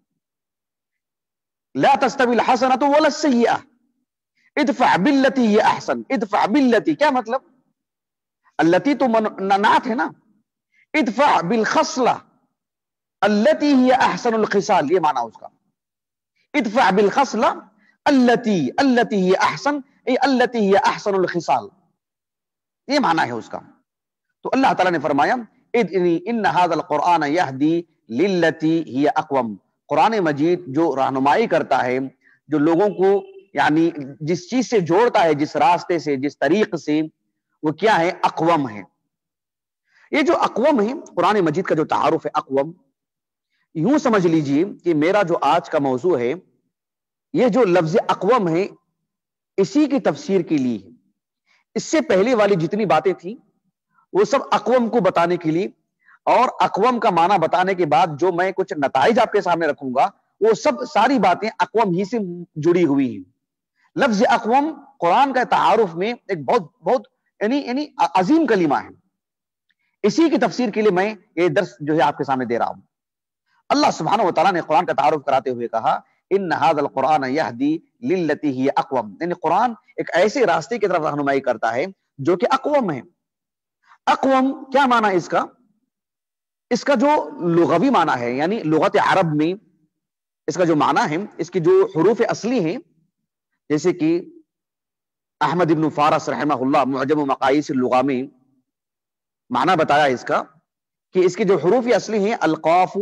A: لا تستوی الحسنۃ ولا السیئۃ، ادفع باللتی ہی احسن، ادفع باللتی کیا مطلب؟ اللتی تو نعت ہے نا، ادفع بالخصلہ اللتی ہی احسن الخصال، یہ معنی اس کا، ادفع بالخصلہ اللتی اللتی ہی احسن ای اللتی ہی احسن الخصال، یہ معنی ہے اس کا۔ تو اللہ تعالیٰ نے فرمایا ان ھذا القرآن یہدی للتی ہی اقوم، قرآن مجید جو رہنمائی کرتا ہے، جو لوگوں کو یعنی جس چیز سے جوڑتا ہے، جس راستے سے، جس طریق سے، وہ کیا ہے؟ اقوم ہے۔ یہ جو اقوم ہے، قرآن مجید کا جو تعارف ہے اقوم، یوں سمجھ لیجئے کہ میرا جو آج کا موضوع ہے یہ جو لفظ اقوم ہے اسی کی تفسیر کے لیے ہے، اس سے پہلے والی جتنی باتیں تھیں وہ سب اقوم کو بتانے کے لیے، اور اقوم کا معنی بتانے کے بعد جو میں کچھ نتائج آپ کے سامنے رکھوں گا وہ سب ساری باتیں اقوم ہی سے جڑی ہوئی ہیں۔ لفظ اقوم قرآن کا تعارف میں ایک بہت بہت یعنی یعنی عظیم کلمہ ہے، اسی کی تفسیر کے لیے میں یہ درس جو ہے آپ کے سامنے دے رہا ہوں۔ اللہ سبحانہ و تعالیٰ نے قرآن کا تعارف کراتے ہوئے کہا ان ھذا القرآن یہدی للتی ہی اقوم، یعنی قرآن ایک ایسے راستے کی طرف رہنمائی کرتا ہے جو کہ اقوم ہے۔ اقوم کیا معنی اس کا؟ اس کا جو لغوی معنی ہے، یعنی لغت عرب میں اس کا جو معنی ہے، اس کی جو حروف اصلی ہیں، جیسے کہ احمد ابن فارس رحمہ اللہ معجم و مقاییس اللغہ میں معنی بتایا اس کا کہ اس کے جو حروف اصلی ہیں القاف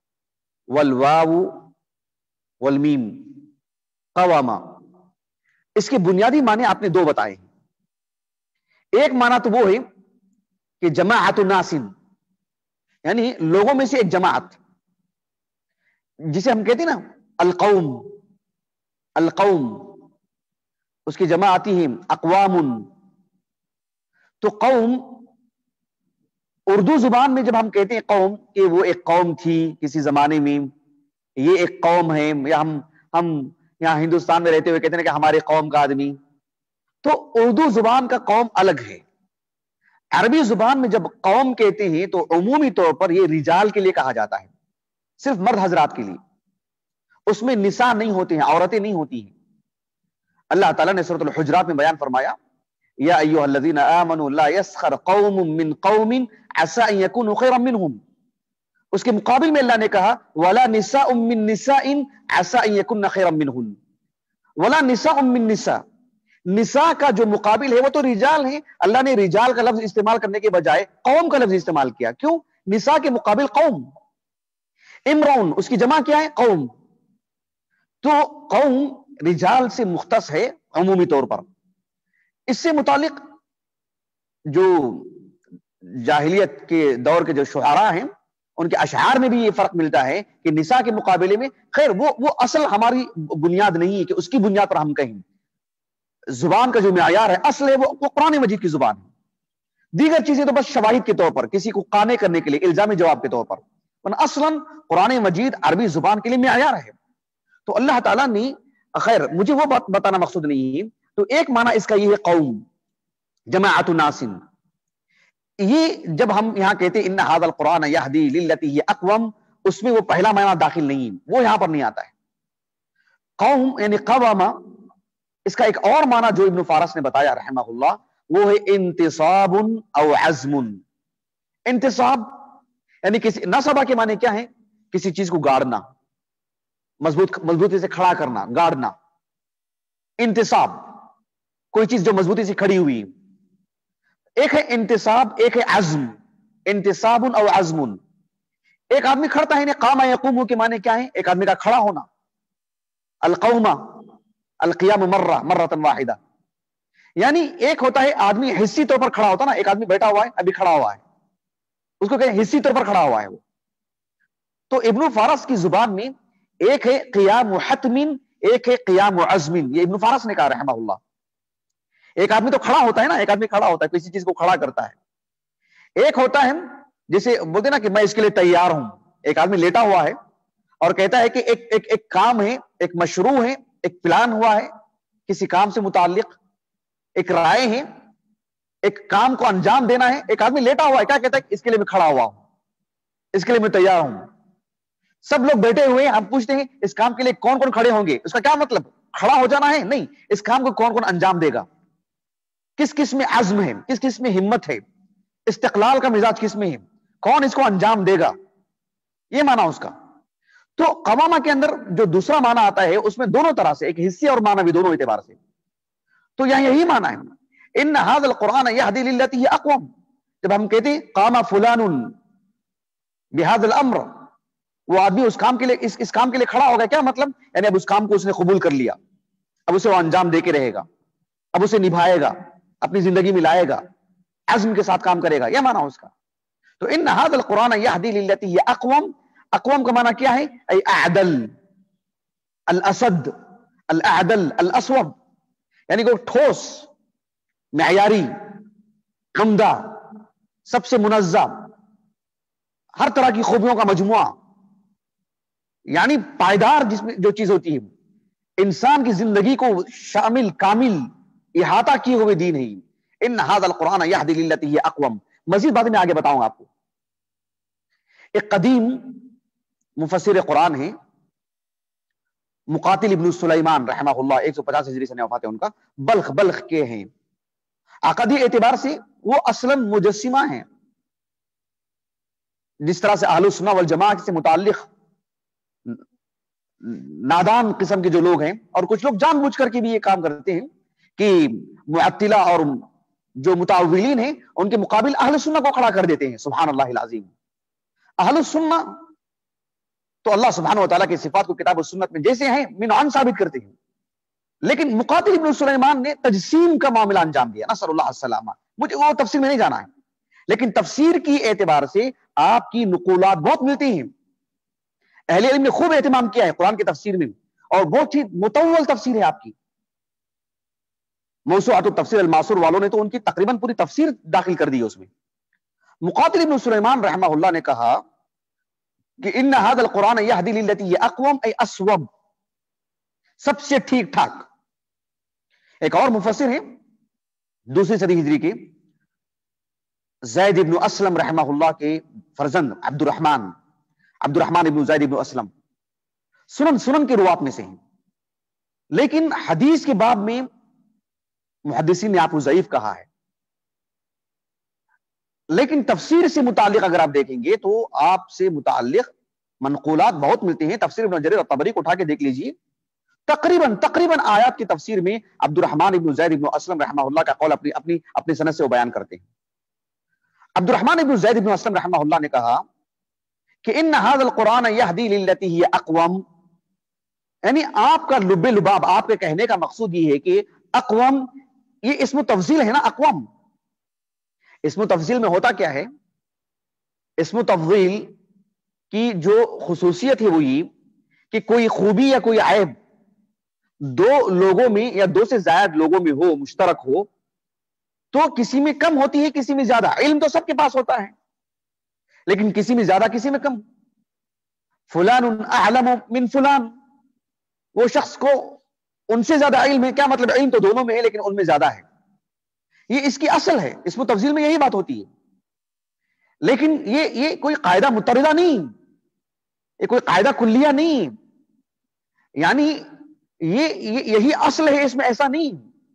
A: والواو والمیم، قواما، اس کے بنیادی معنی آپ نے دو بتائے ہیں۔ ایک معنی تو وہ ہے کہ جماعت الناس، یعنی لوگوں میں سے ایک جماعت، جسے ہم کہتے ہیں نا القوم، القوم اس کی جمع آتی ہے اقوام۔ تو قوم اردو زبان میں جب ہم کہتے ہیں قوم کہ وہ ایک قوم تھی کسی زمانے میں، یہ ایک قوم ہے، یا ہم ہم یہاں ہندوستان میں رہتے ہوئے کہتے ہیں کہ ہمارے قوم کا آدمی، تو اردو زبان کا قوم الگ ہے۔ عربی زبان میں جب قوم کہتے ہیں تو عمومی طور پر یہ رجال کے لیے کہا جاتا ہے، صرف مرد حضرات کے لیے، اس میں نساء نہیں ہوتے ہیں، عورتیں نہیں ہوتی ہیں۔ اللہ تعالیٰ نے سورۃ الحجرات میں بیان فرمایا یا ایھا الذین آمنوا لا یسخر قوم من قوم عسى ان یکونوا خیرا منهم، اس کے مقابل میں اللہ نے کہا ولا نساء من نساء عسى ان یکن خیرا منهن، ولا نساء من نساء، نساء کا جو مقابل ہے وہ تو رجال ہیں، اللہ نے رجال کا لفظ استعمال کرنے کے بجائے قوم کا لفظ استعمال کیا، کیوں؟ نساء کے مقابل قوم۔ امرؤن اس کی جمع کیا ہے؟ قوم۔ تو قوم رجال سے مختص ہے عمومی طور پر۔ اس سے متعلق جو جاہلیت کے دور کے جو شعراء ہیں ان کے اشعار میں بھی یہ فرق ملتا ہے کہ نساء کے مقابلے میں، خیر وہ وہ اصل ہماری بنیاد نہیں ہے کہ اس کی بنیاد پر ہم کہیں، زبان کا جو معیار ہے اصل ہے وہ وہ قرآن مجید کی زبان ہے، دیگر چیزیں تو بس شواہد کے طور پر، کسی کو قانے کرنے کے لیے، الزام جواب کے طور پر، ورنہ اصلاً قرآن مجید عربی زبان کے لیے معیار ہے۔ تو اللہ تعالیٰ نے، خیر مجھے وہ بات بتانا مقصود نہیں ہے، تو ایک معنی اس کا یہ ہے قوم، جماعت الناس۔ یہ جب ہم یہاں کہتے ہیں ان ھذا القرآن یہدی للتی ہی اقوم، اس میں وہ پہلا معنی داخل نہیں ہے، وہ یہاں پر نہیں آتا ہے۔ قوم یعنی قواما، اس کا ایک اور معنی جو ابن فارس نے بتایا رحمہ اللہ وہ ہے انتصاب او عزم۔ انتصاب یعنی کسی، نصبہ کے معنی کیا ہے؟ کسی چیز کو گاڑنا، مضبوط مضبوطی سے کھڑا کرنا، گاڑنا۔ انتصاب کوئی چیز جو مضبوطی سے کھڑی ہوئی۔ ایک ہے انتصاب، ایک ہے عزم، انتصاب او عزم۔ ایک آدمی کھڑتا ہے، یعنی قام یقوم کے معنی کیا ہے؟ ایک آدمی کا کھڑا ہونا، القومہ، القیام مرہ مرۃ واحدہ، یعنی ایک ہوتا ہے آدمی حصی طور پر کھڑا ہوتا نا، ایک آدمی بیٹھا ہوا ہے ابھی کھڑا ہوا ہے، اس کو کہیں حصی طور پر کھڑا ہوا ہے وہ۔ تو ابن فارس کی زبان میں ایک ہے قیام حتم، ایک ہے قیام عزم، یہ ابن فارس نے کہا رحمہ اللہ۔ ایک آدمی تو کھڑا ہوتا ہے نا، ایک آدمی کھڑا ہوتا ہے، کسی چیز کو کھڑا کرتا ہے۔ ایک ہوتا ہے جیسے بولتے نا کہ میں اس کے لیے تیار ہوں، ایک آدمی لیٹا ہوا ہے اور کہتا ہے کہ ایک ایک ایک کام ہے، ایک مشروع ہے، ایک پلان ہوا ہے کسی کام سے متعلق، ایک رائے ہے، ایک کام کو انجام دینا ہے۔ ایک آدمی لیٹا ہوا ہے، کیا کہتا ہے؟ اس کے لیے میں کھڑا ہوا ہوں، اس کے لیے میں تیار ہوں۔ سب لوگ بیٹھے ہوئے ہیں، ہم پوچھتے ہیں اس کام کے لیے کون کون کھڑے ہوں گے؟ اس کا کیا مطلب؟ کھڑا ہو جانا ہے؟ نہیں، اس کام کو کون کون انجام دے گا، کس کس میں عزم ہے، کس کس میں ہمت ہے، استقلال کا مزاج کس میں ہے، کون اس کو انجام دے گا، یہ معنی اس کا۔ تو قوامہ کے اندر جو دوسرا معنی آتا ہے اس میں دونوں طرح سے، ایک حصی اور معنوی دونوں اعتبار سے، تو یہاں یہی معنی ہے ان ھذا القرآن یہدی للتی ہی اقوم۔ جب ہم کہتے ہیں قام فلان بہذا الامر، وہ آدمی اس کام کے لیے اس, اس کام کے لیے کھڑا ہوگا، کیا مطلب؟ یعنی اب اس کام کو اس نے قبول کر لیا، اب اسے وہ انجام دے کے رہے گا، اب اسے نبھائے گا، اپنی زندگی میں لائے گا، عزم کے ساتھ کام کرے گا، یہ معنی اس کا۔ تو ان ھذا القرآن یہدی للتی ہی اقوم، اقوام کا معنی کیا ہے؟ ای اعدل، الاسد، الاعدل، الاسوب، یعنی کوئی ٹھوس، معیاری، عمدہ، سب سے منظم، ہر طرح کی خوبیوں کا مجموعہ، یعنی پائیدار جس میں جو چیز ہوتی ہے، انسان کی زندگی کو شامل، کامل، احاطہ کیے ہوئے دین ہے۔ ان ھذا القرآن یہدی للتی ہی اقوم۔ مزید بات میں آگے بتاؤں گا آپ کو۔ ایک قدیم مفسر قرآن ہے مقاتل ابن سلیمان رحمہ اللہ، ایک سو پچاس ہجری سے وفات ہے ان کا، بلخ بلخ کے ہیں۔ عقدی اعتبار سے وہ اصلاً مجسمہ ہیں، جس طرح سے اہل السنہ والجماعت سے متعلق نادان قسم کے جو لوگ ہیں، اور کچھ لوگ جان بوجھ کر کے بھی یہ کام کرتے ہیں کہ معطلہ اور جو متاولین ہیں ان کے مقابل اہل سنہ کو کھڑا کر دیتے ہیں. سبحان اللہ العظیم. اہل سنہ تو اللہ سبحانہ و تعالیٰ کی صفات کو کتاب و سنت میں جیسے ہیں منعن ثابت کرتے ہیں، لیکن مقاتل ابن سلیمان نے تجسیم کا معاملہ انجام دیا. نسأل اللہ السلامہ. مجھے وہ تفسیر میں نہیں جانا ہے، لیکن تفسیر کی اعتبار سے آپ کی نقولات بہت ملتی ہیں. اہل علم نے خوب اہتمام کیا ہے قرآن کی تفسیر میں، اور بہت ہی مطول تفسیر ہے آپ کی. موسوعۃ التفسیر الماثور والوں نے تو ان کی تقریباً پوری تفسیر داخل کر دی ہے اس میں. مقاتل ابن سلیمان رحمہ اللہ نے کہا کہ ان ھذا القرآن یہدی للتی ہی اقوم ای اصوب، سب سے ٹھیک ٹھاک. ایک اور مفسر ہیں دوسری صدی ہجری کے، زید ابن اسلم رحمہ اللہ کے فرزند عبد الرحمن عبد الرحمن ابن زید ابن اسلم سنن سنن کے روات میں سے ہیں، لیکن حدیث کے باب میں محدثین نے آپ کو ضعیف کہا ہے. لیکن تفسیر سے متعلق اگر آپ دیکھیں گے تو آپ سے متعلق منقولات بہت ملتے ہیں. تفسیر ابن جریر الطبری کو اٹھا کے دیکھ لیجئے، تقریباً تقریباً آیات کی تفسیر میں عبد الرحمن ابن زید ابن اسلم رحمہ اللہ کا قول اپنی اپنی اپنی سند سے وہ بیان کرتے ہیں. عبد الرحمن ابن زید ابن اسلم رحمہ اللہ نے کہا کہ ان ھذا القرآن یہدی للتی ہی اقوم، یعنی آپ کا لب لباب، آپ کے کہنے کا مقصود یہ ہے کہ اقوم، یہ اسم تفضیل ہے نا. اقوام اسم تفضیل میں ہوتا کیا ہے؟ اسم تفضیل کی جو خصوصیت ہے وہ یہ کہ کوئی خوبی یا کوئی عیب دو لوگوں میں یا دو سے زائد لوگوں میں ہو، مشترک ہو، تو کسی میں کم ہوتی ہے کسی میں زیادہ. علم تو سب کے پاس ہوتا ہے لیکن کسی میں زیادہ کسی میں کم. فلان اعلم من فلان، وہ شخص کو ان سے زیادہ علم ہے. کیا مطلب؟ علم تو دونوں میں ہے لیکن ان میں زیادہ ہے. یہ اس کی اصل ہے، اس میں تفضیل میں یہی بات ہوتی ہے. لیکن یہ یہ کوئی قاعدہ متردہ نہیں، یہ کوئی قاعدہ کلیہ نہیں، یعنی یہ یہی اصل ہے، اس میں ایسا نہیں.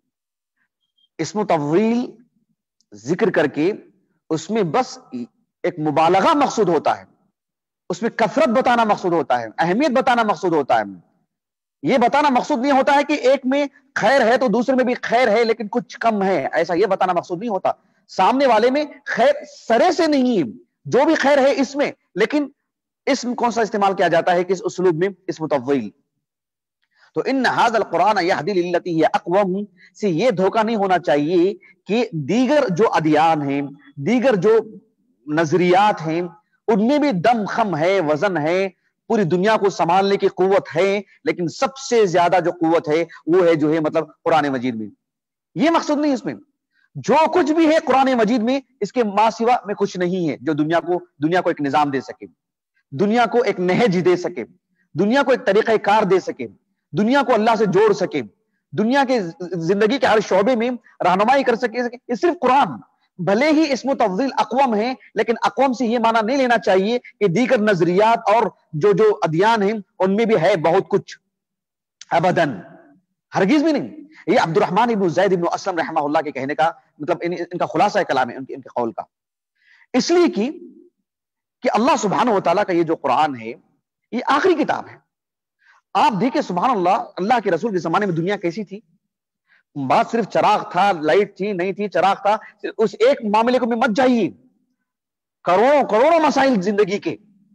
A: اسم تفضیل ذکر کر کے اس میں بس ایک مبالغہ مقصود ہوتا ہے، اس میں کثرت بتانا مقصود ہوتا ہے، اہمیت بتانا مقصود ہوتا ہے. یہ بتانا مقصود نہیں ہوتا ہے کہ ایک میں خیر ہے تو دوسرے میں بھی خیر ہے لیکن کچھ کم ہے، ایسا یہ بتانا مقصود نہیں ہوتا. سامنے والے میں خیر سرے سے نہیں، جو بھی خیر ہے اس میں، لیکن اسم کون سا استعمال کیا جاتا ہے کس اسلوب میں؟ اسم تفضیل. تو ان ھذا القرآن یہدی للتی ہی اقوم سے یہ دھوکہ نہیں ہونا چاہیے کہ دیگر جو ادیان ہیں، دیگر جو نظریات ہیں، ان میں بھی دم خم ہے، وزن ہے، پوری دنیا کو سنبھالنے کی قوت ہے، لیکن سب سے زیادہ جو قوت ہے وہ ہے جو ہے مطلب قرآن مجید میں. یہ مقصود نہیں. اس میں جو کچھ بھی ہے قرآن مجید میں، اس کے ماں سوا میں کچھ نہیں ہے جو دنیا کو دنیا کو ایک نظام دے سکے، دنیا کو ایک نہج دے سکے، دنیا کو ایک طریقہ کار دے سکے، دنیا کو اللہ سے جوڑ سکے، دنیا کے زندگی کے ہر شعبے میں رہنمائی کر سکے. یہ صرف قرآن. بھلے ہی اسم تفضیل اقوام ہے، لیکن اقوام سے یہ معنی نہیں لینا چاہیے کہ دیگر نظریات اور جو جو ادیان ہیں ان میں بھی ہے بہت کچھ. ابداً، ہرگز بھی نہیں. یہ عبد الرحمن ابن زید ابن اسلم رحمہ اللہ کے کہنے کا مطلب ان, ان کا خلاصہ کلام ہے، ان کے ان کے قول کا. اس لیے کی کہ اللہ سبحانہ و تعالیٰ کا یہ جو قرآن ہے یہ آخری کتاب ہے. آپ دیکھیں سبحان اللہ، اللہ کے رسول کے زمانے میں دنیا کیسی تھی؟ بات صرف چراغ تھا، لائٹ تھی نہیں تھی، چراغ تھا. اس ایک معاملے کو میں مت جائیے، کروڑوں کروڑوں مسائل زندگی کے،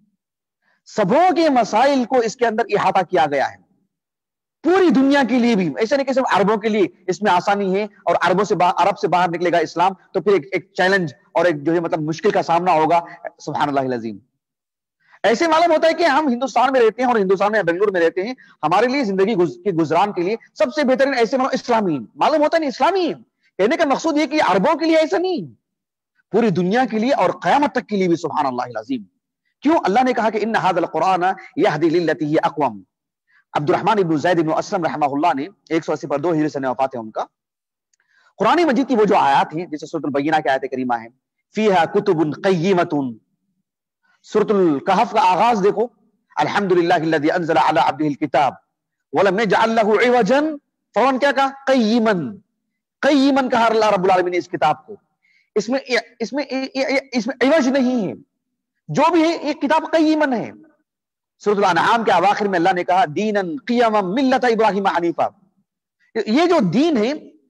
A: سبوں کے مسائل کو اس کے اندر احاطہ کیا گیا ہے. پوری دنیا کے لیے بھی، ایسا نہیں کہ صرف عربوں کے لیے اس میں آسانی ہے اور عربوں سے باہر عرب سے باہر نکلے گا اسلام تو پھر ایک, ایک چیلنج اور ایک جو ہے مطلب مشکل کا سامنا ہوگا. سبحان اللہ العظیم. ایسے معلوم ہوتا ہے کہ ہم ہندوستان میں رہتے ہیں اور ہندوستان میں بنگلور میں رہتے ہیں، ہمارے لیے زندگی کے گزران کے لیے سب سے بہترین ایسے معلوم اسلامی معلوم ہوتا ہے. نہیں، اسلامی کہنے کا مقصود یہ کہ عربوں کے لیے ایسا نہیں، پوری دنیا کے لیے اور قیامت تک کے لیے بھی. سبحان اللہ العظیم. کیوں؟ اللہ نے کہا کہ ان ھذا القرآن یہدی للتی ہی اقوم. عبد الرحمن ابن زید ابن اسلم رحمہ اللہ نے ایک سو اسی پر دو ہجری سے وفات ہے ان کا. قرآن مجید کی وہ جو آیات ہیں جیسے سورۃ البینہ کی آیت کریمہ ہے، فیہا کتب قیمۃ. سورۃ الکہف کا آغاز دیکھو، الحمدللہ الذی انزل علی عبدہ الکتاب ولم یجعل لہ عوجا. فوراً کیا کہا؟ قیماً. قیماً کہا اللہ رب العالمین نے اس کتاب کو. اس میں اس میں اس میں عوج نہیں ہے، جو بھی ہے یہ کتاب قیماً ہے. سورۃ الانعام کے اواخر میں اللہ نے کہا دیناً قیما ملت ابراہیم حنیفا. یہ جو دین ہے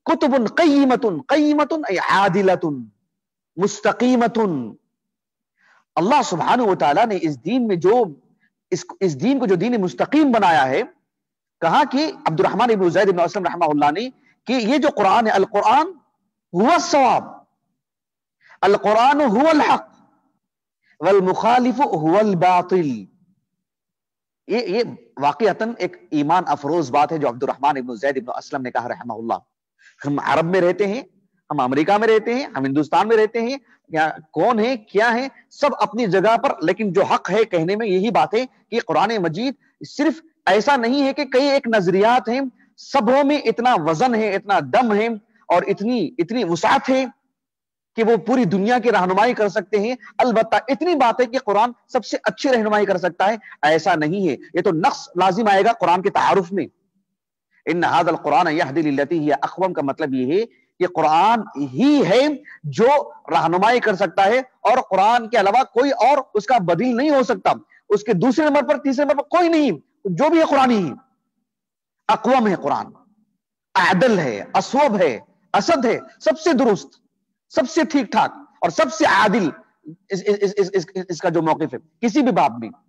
A: کتب قیمت، قیمت ای عادلت مستقیمت. اللہ سبحانہ و تعالیٰ نے اس دین میں جو اس, اس دین کو جو دین مستقیم بنایا ہے، کہا کہ عبد الرحمن ابن زید ابن اسلم رحمہ اللہ نے کہ یہ جو قرآن ہے، القرآن هو الصواب، القرآن هو الحق والمخالف هو الباطل. یہ یہ واقعتاً ایک ایمان افروز بات ہے جو عبد الرحمن ابن زید ابن اسلم نے کہا رحمہ اللہ. ہم عرب میں رہتے ہیں، ہم امریکہ میں رہتے ہیں، ہم ہندوستان میں رہتے ہیں، یا کون ہے کیا ہے، سب اپنی جگہ پر، لیکن جو حق ہے کہنے میں یہی بات ہے کہ قرآن مجید صرف ایسا نہیں ہے کہ کئی ایک نظریات ہیں، سبوں میں اتنا وزن ہے، اتنا دم ہے اور اتنی اتنی وسعت ہے کہ وہ پوری دنیا کی رہنمائی کر سکتے ہیں. البتہ اتنی بات ہے کہ قرآن سب سے اچھی رہنمائی کر سکتا ہے، ایسا نہیں ہے. یہ تو نقص لازم آئے گا قرآن کے تعارف میں. ان ھذا القرآن یہدی للتی ہی اقوم کا مطلب یہ ہے کہ قرآن ہی ہے جو رہنمائی کر سکتا ہے، اور قرآن کے علاوہ کوئی اور اس کا بدیل نہیں ہو سکتا. اس کے دوسرے نمبر پر، تیسرے نمبر پر کوئی نہیں، جو بھی ہے قرآن ہی اقوم ہے. قرآن عدل ہے، اصوب ہے، اسد ہے، سب سے درست، سب سے ٹھیک ٹھاک اور سب سے عادل اس, اس, اس, اس, اس کا جو موقف ہے کسی بھی باب میں.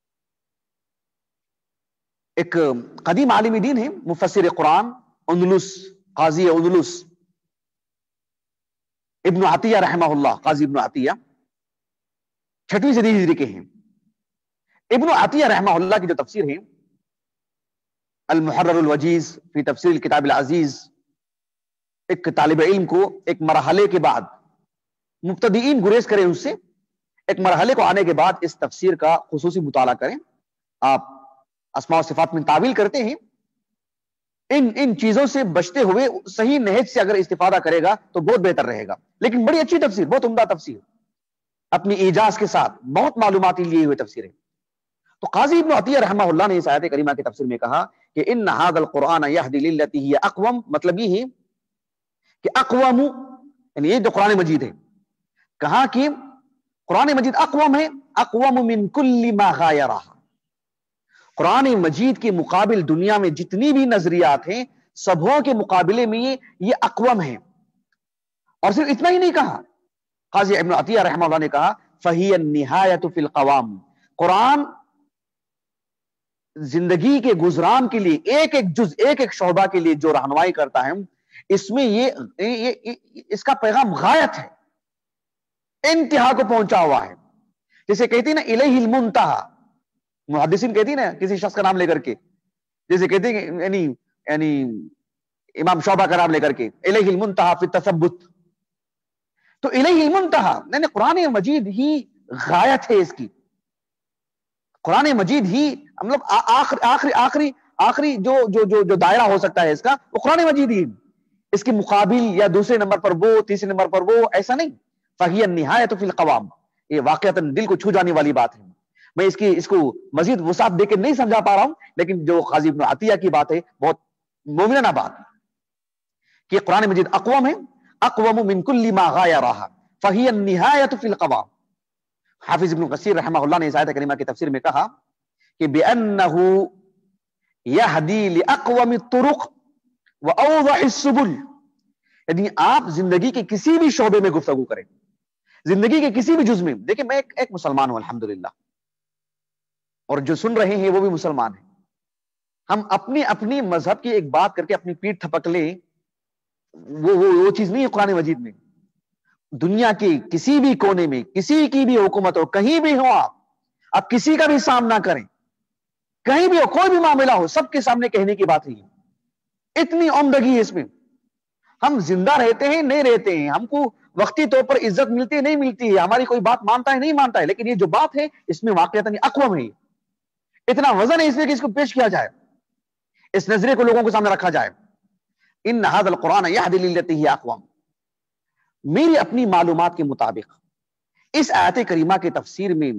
A: ایک قدیم عالم دین ہے، مفسر قرآن، اندلس، قاضی اندلس، ابن عطیہ رحمہ اللہ. قاضی ابن عطیہ چھٹویں صدی ہجری کے ہیں. ابن عطیہ رحمہ اللہ کی جو تفسیر ہے المحرر الوجیز فی تفسیر الکتاب العزیز، ایک طالب علم کو ایک مرحلے کے بعد، مبتدئین گریز کریں اس سے، ایک مرحلے کو آنے کے بعد اس تفسیر کا خصوصی مطالعہ کریں. آپ اسماء و صفات میں تعویل کرتے ہیں، ان ان چیزوں سے بچتے ہوئے صحیح نہج سے اگر استفادہ کرے گا تو بہت بہتر رہے گا. لیکن بڑی اچھی تفسیر، بہت عمدہ تفسیر، اپنی ایجاز کے ساتھ بہت معلوماتی لیے ہوئے تفسیر ہے. تو قاضی ابن عطیہ رحمہ اللہ نے اس آیت کریمہ کی تفسیر میں کہا کہ ان ھذا القرآن یہدی للتی ہی اقوم، مطلب یہ ہے کہ اقوم یعنی یہ جو قرآن مجید ہے، کہا کہ قرآن مجید اقوم ہے، اقوم من کل ما غایرہ. قرآن مجید کے مقابل دنیا میں جتنی بھی نظریات ہیں، سبوں کے مقابلے میں یہ یہ اقوم ہے. اور صرف اتنا ہی نہیں کہا، قاضی ابن عطیہ رحمہ اللہ نے کہا فہی النہایۃ فی القوام. قرآن زندگی کے گزران کے لیے ایک ایک جز، ایک ایک شعبہ کے لیے جو رہنمائی کرتا ہے، اس میں یہ, یہ اس کا پیغام غایت ہے، انتہا کو پہنچا ہوا ہے. جیسے کہتی ہیں نا الیہ المنتہا، محدثین کہتی ہیں نا کسی شخص کا نام لے کر کے، جیسے کہتے ہیں یعنی یعنی امام شعبہ کا نام لے کر کے الیہ المنتہا فی التثبت. تو الیہ المنتہا یعنی قرآن مجید ہی غایت ہے اس کی. قرآن مجید ہی مطلب آخری آخری آخری آخری جو جو جو جو دائرہ ہو سکتا ہے اس کا، وہ قرآن مجید ہی. اس کے مقابل یا دوسرے نمبر پر وہ، تیسرے نمبر پر وہ، ایسا نہیں. فہی النہایۃ فی القوام، یہ واقعتاً دل کو چھو جانے والی بات ہے. میں اس کی اس کو مزید وسعت دے کے نہیں سمجھا پا رہا ہوں، لیکن جو قاضی ابن عطیہ کی بات ہے بہت مومنانہ بات کہ قرآن مجید اقوام ہے، اقوام من کل ما غایرہ فہی النہایۃ فی القوام. حافظ ابن کثیر رحمہ اللہ نے اس آیت کریمہ کی تفسیر میں کہا کہ بِأَنَّهُ يَهْدِي لِأَقْوَمِ الطُّرُقِ وَأَوْضَحِ السُّبُلِ. یعنی آپ زندگی کے کسی بھی شعبے میں گفتگو کریں، زندگی کے کسی بھی جز میں. دیکھیں میں ایک, ایک مسلمان ہوں الحمدللہ، اور جو سن رہے ہیں وہ بھی مسلمان ہیں. ہم اپنی اپنی مذہب کی ایک بات کر کے اپنی پیٹھ تھپک لیں، وہ وہ, وہ چیز نہیں ہے قرآن مجید میں. دنیا کے کسی بھی کونے میں کسی کی بھی حکومت ہو، کہیں بھی ہو، آپ آپ کسی کا بھی سامنا کریں، کہیں بھی ہو، کوئی بھی معاملہ ہو، سب کے سامنے کہنے کی بات ہی ہے. اتنی عمدگی ہے اس میں. ہم زندہ رہتے ہیں نہیں رہتے ہیں، ہم کو وقتی طور پر عزت ملتی ہے نہیں ملتی ہے، ہماری کوئی بات مانتا ہے نہیں مانتا ہے، لیکن یہ جو بات ہے اس میں واقعتاً اقوام ہے. اتنا وزن ہے اس میں کہ اس کو پیش کیا جائے، اس نظریے کو لوگوں کے سامنے رکھا جائے. ان ھذا القرآن یہدی للتی ہی اقوام. میری اپنی معلومات کے مطابق اس آیت کریمہ کے تفسیر میں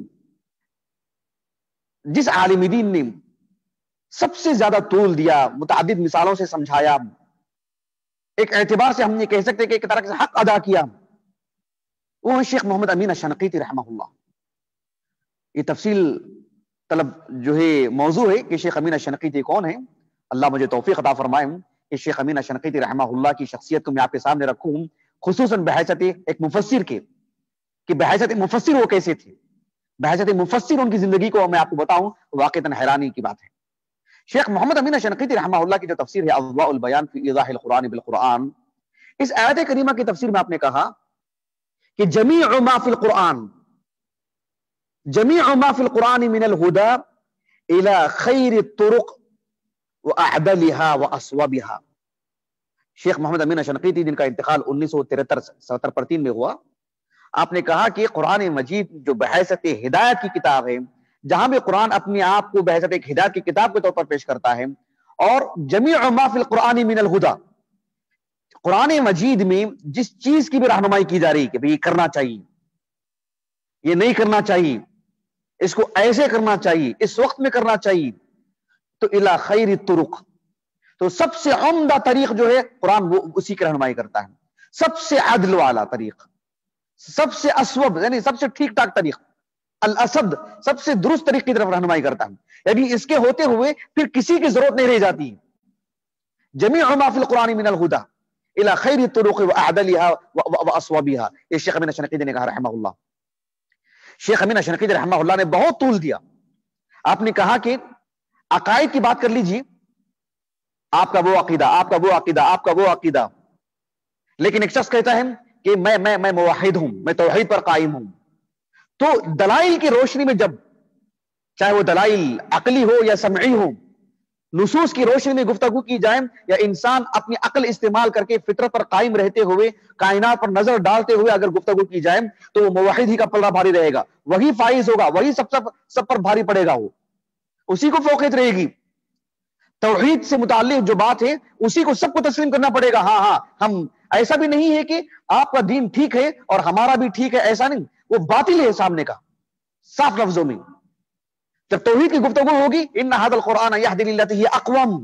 A: جس عالم دین نے سب سے زیادہ طول دیا، متعدد مثالوں سے سمجھایا، ایک اعتبار سے ہم یہ کہہ سکتے کہ ایک طرح سے حق ادا کیا، وہ ہے شیخ محمد امین الشنقیطی رحمہ اللہ. یہ تفصیل طلب جو ہے موضوع ہے کہ شیخ امین الشنقیطی کون ہے. اللہ مجھے توفیق عطا فرمائے کہ شیخ امین اشنقیطی رحمہ اللہ کی شخصیت کو میں آپ کے سامنے رکھوں، خصوصاً بحیثیت ایک مفسر کے، کہ بحیثیت مفسر وہ کیسے تھے، بحیثیت مفسر ان کی زندگی کو میں آپ کو بتاؤں، واقعتاً حیرانی کی بات ہے۔ شیخ محمد امین اشنقیطی رحمہ اللہ کی جو تفسیر ہے اضواء البیان فی ایضاح القرآن بالقرآن، اس آیت کریمہ کی تفسیر میں آپ نے کہا کہ جمیع ما فی القرآن جمیع ما فی القرآن من الہدی الی خیر الطرق واعدلها واصوبها۔ شیخ محمد امین اشنقیطی جن کا انتقال انیس سو ترہتر ستر پر تین میں ہوا، آپ نے کہا کہ قرآن مجید جو بحیثیت ہدایت کی کتاب ہے، جہاں بھی قرآن اپنے آپ کو بحیثیت ایک ہدایت کی کتاب کے طور پر پیش کرتا ہے، اور جمیع ما فی القرآن من الہدی، قرآن مجید میں جس چیز کی بھی رہنمائی کی جا رہی کہ یہ کرنا چاہیے، یہ نہیں کرنا چاہیے، اس کو ایسے کرنا چاہیے، اس وقت میں کرنا چاہیے، تو الی خیر الطرق، تو سب سے عمدہ طریق جو ہے قرآن وہ اسی کی رہنمائی کرتا ہے، سب سے عدل والا طریق، سب سے اسوب یعنی سب سے ٹھیک ٹھاک طریق، الاسد سب سے درست طریق کی طرف رہنمائی کرتا ہے، یعنی اس کے ہوتے ہوئے پھر کسی کی ضرورت نہیں رہ جاتی۔ جمیع ما فی القرآن من الہدی الی خیر الطرق واعدلها واصوبها، یہ شیخ امین اشنقیطی نے کہا رحمہ اللہ۔ شیخ امین اشنقیطی رحمہ اللہ نے بہت طول دیا، آپ نے کہا کہ عقائد کی بات کر لیجیے، آپ کا وہ عقیدہ، آپ کا وہ عقیدہ، آپ کا وہ عقیدہ، لیکن ایک شخص کہتا ہے کہ میں میں میں موحد ہوں، میں توحید پر قائم ہوں، تو دلائل کی روشنی میں جب چاہے وہ دلائل عقلی ہو یا سمعی ہو، نصوص کی روشنی میں گفتگو کی جائے، یا انسان اپنی عقل استعمال کر کے فطرت پر قائم رہتے ہوئے کائنات پر نظر ڈالتے ہوئے اگر گفتگو کی جائے تو وہ موحد ہی کا پلڑا بھاری رہے گا، وہی فائز ہوگا، وہی سب سب سب پر بھاری پڑے گا، وہ اسی کو فوقیت رہے گی۔ توحید سے متعلق جو بات ہے اسی کو سب کو تسلیم کرنا پڑے گا۔ ہاں ہاں ہم ایسا بھی نہیں ہے کہ آپ کا دین ٹھیک ہے اور ہمارا بھی ٹھیک ہے، ایسا نہیں، وہ باطل ہے سامنے کا، صاف لفظوں میں۔ جب توحید کی گفتگو ہوگی ان ھذا القرآن یہدی للتی ہی اقوم،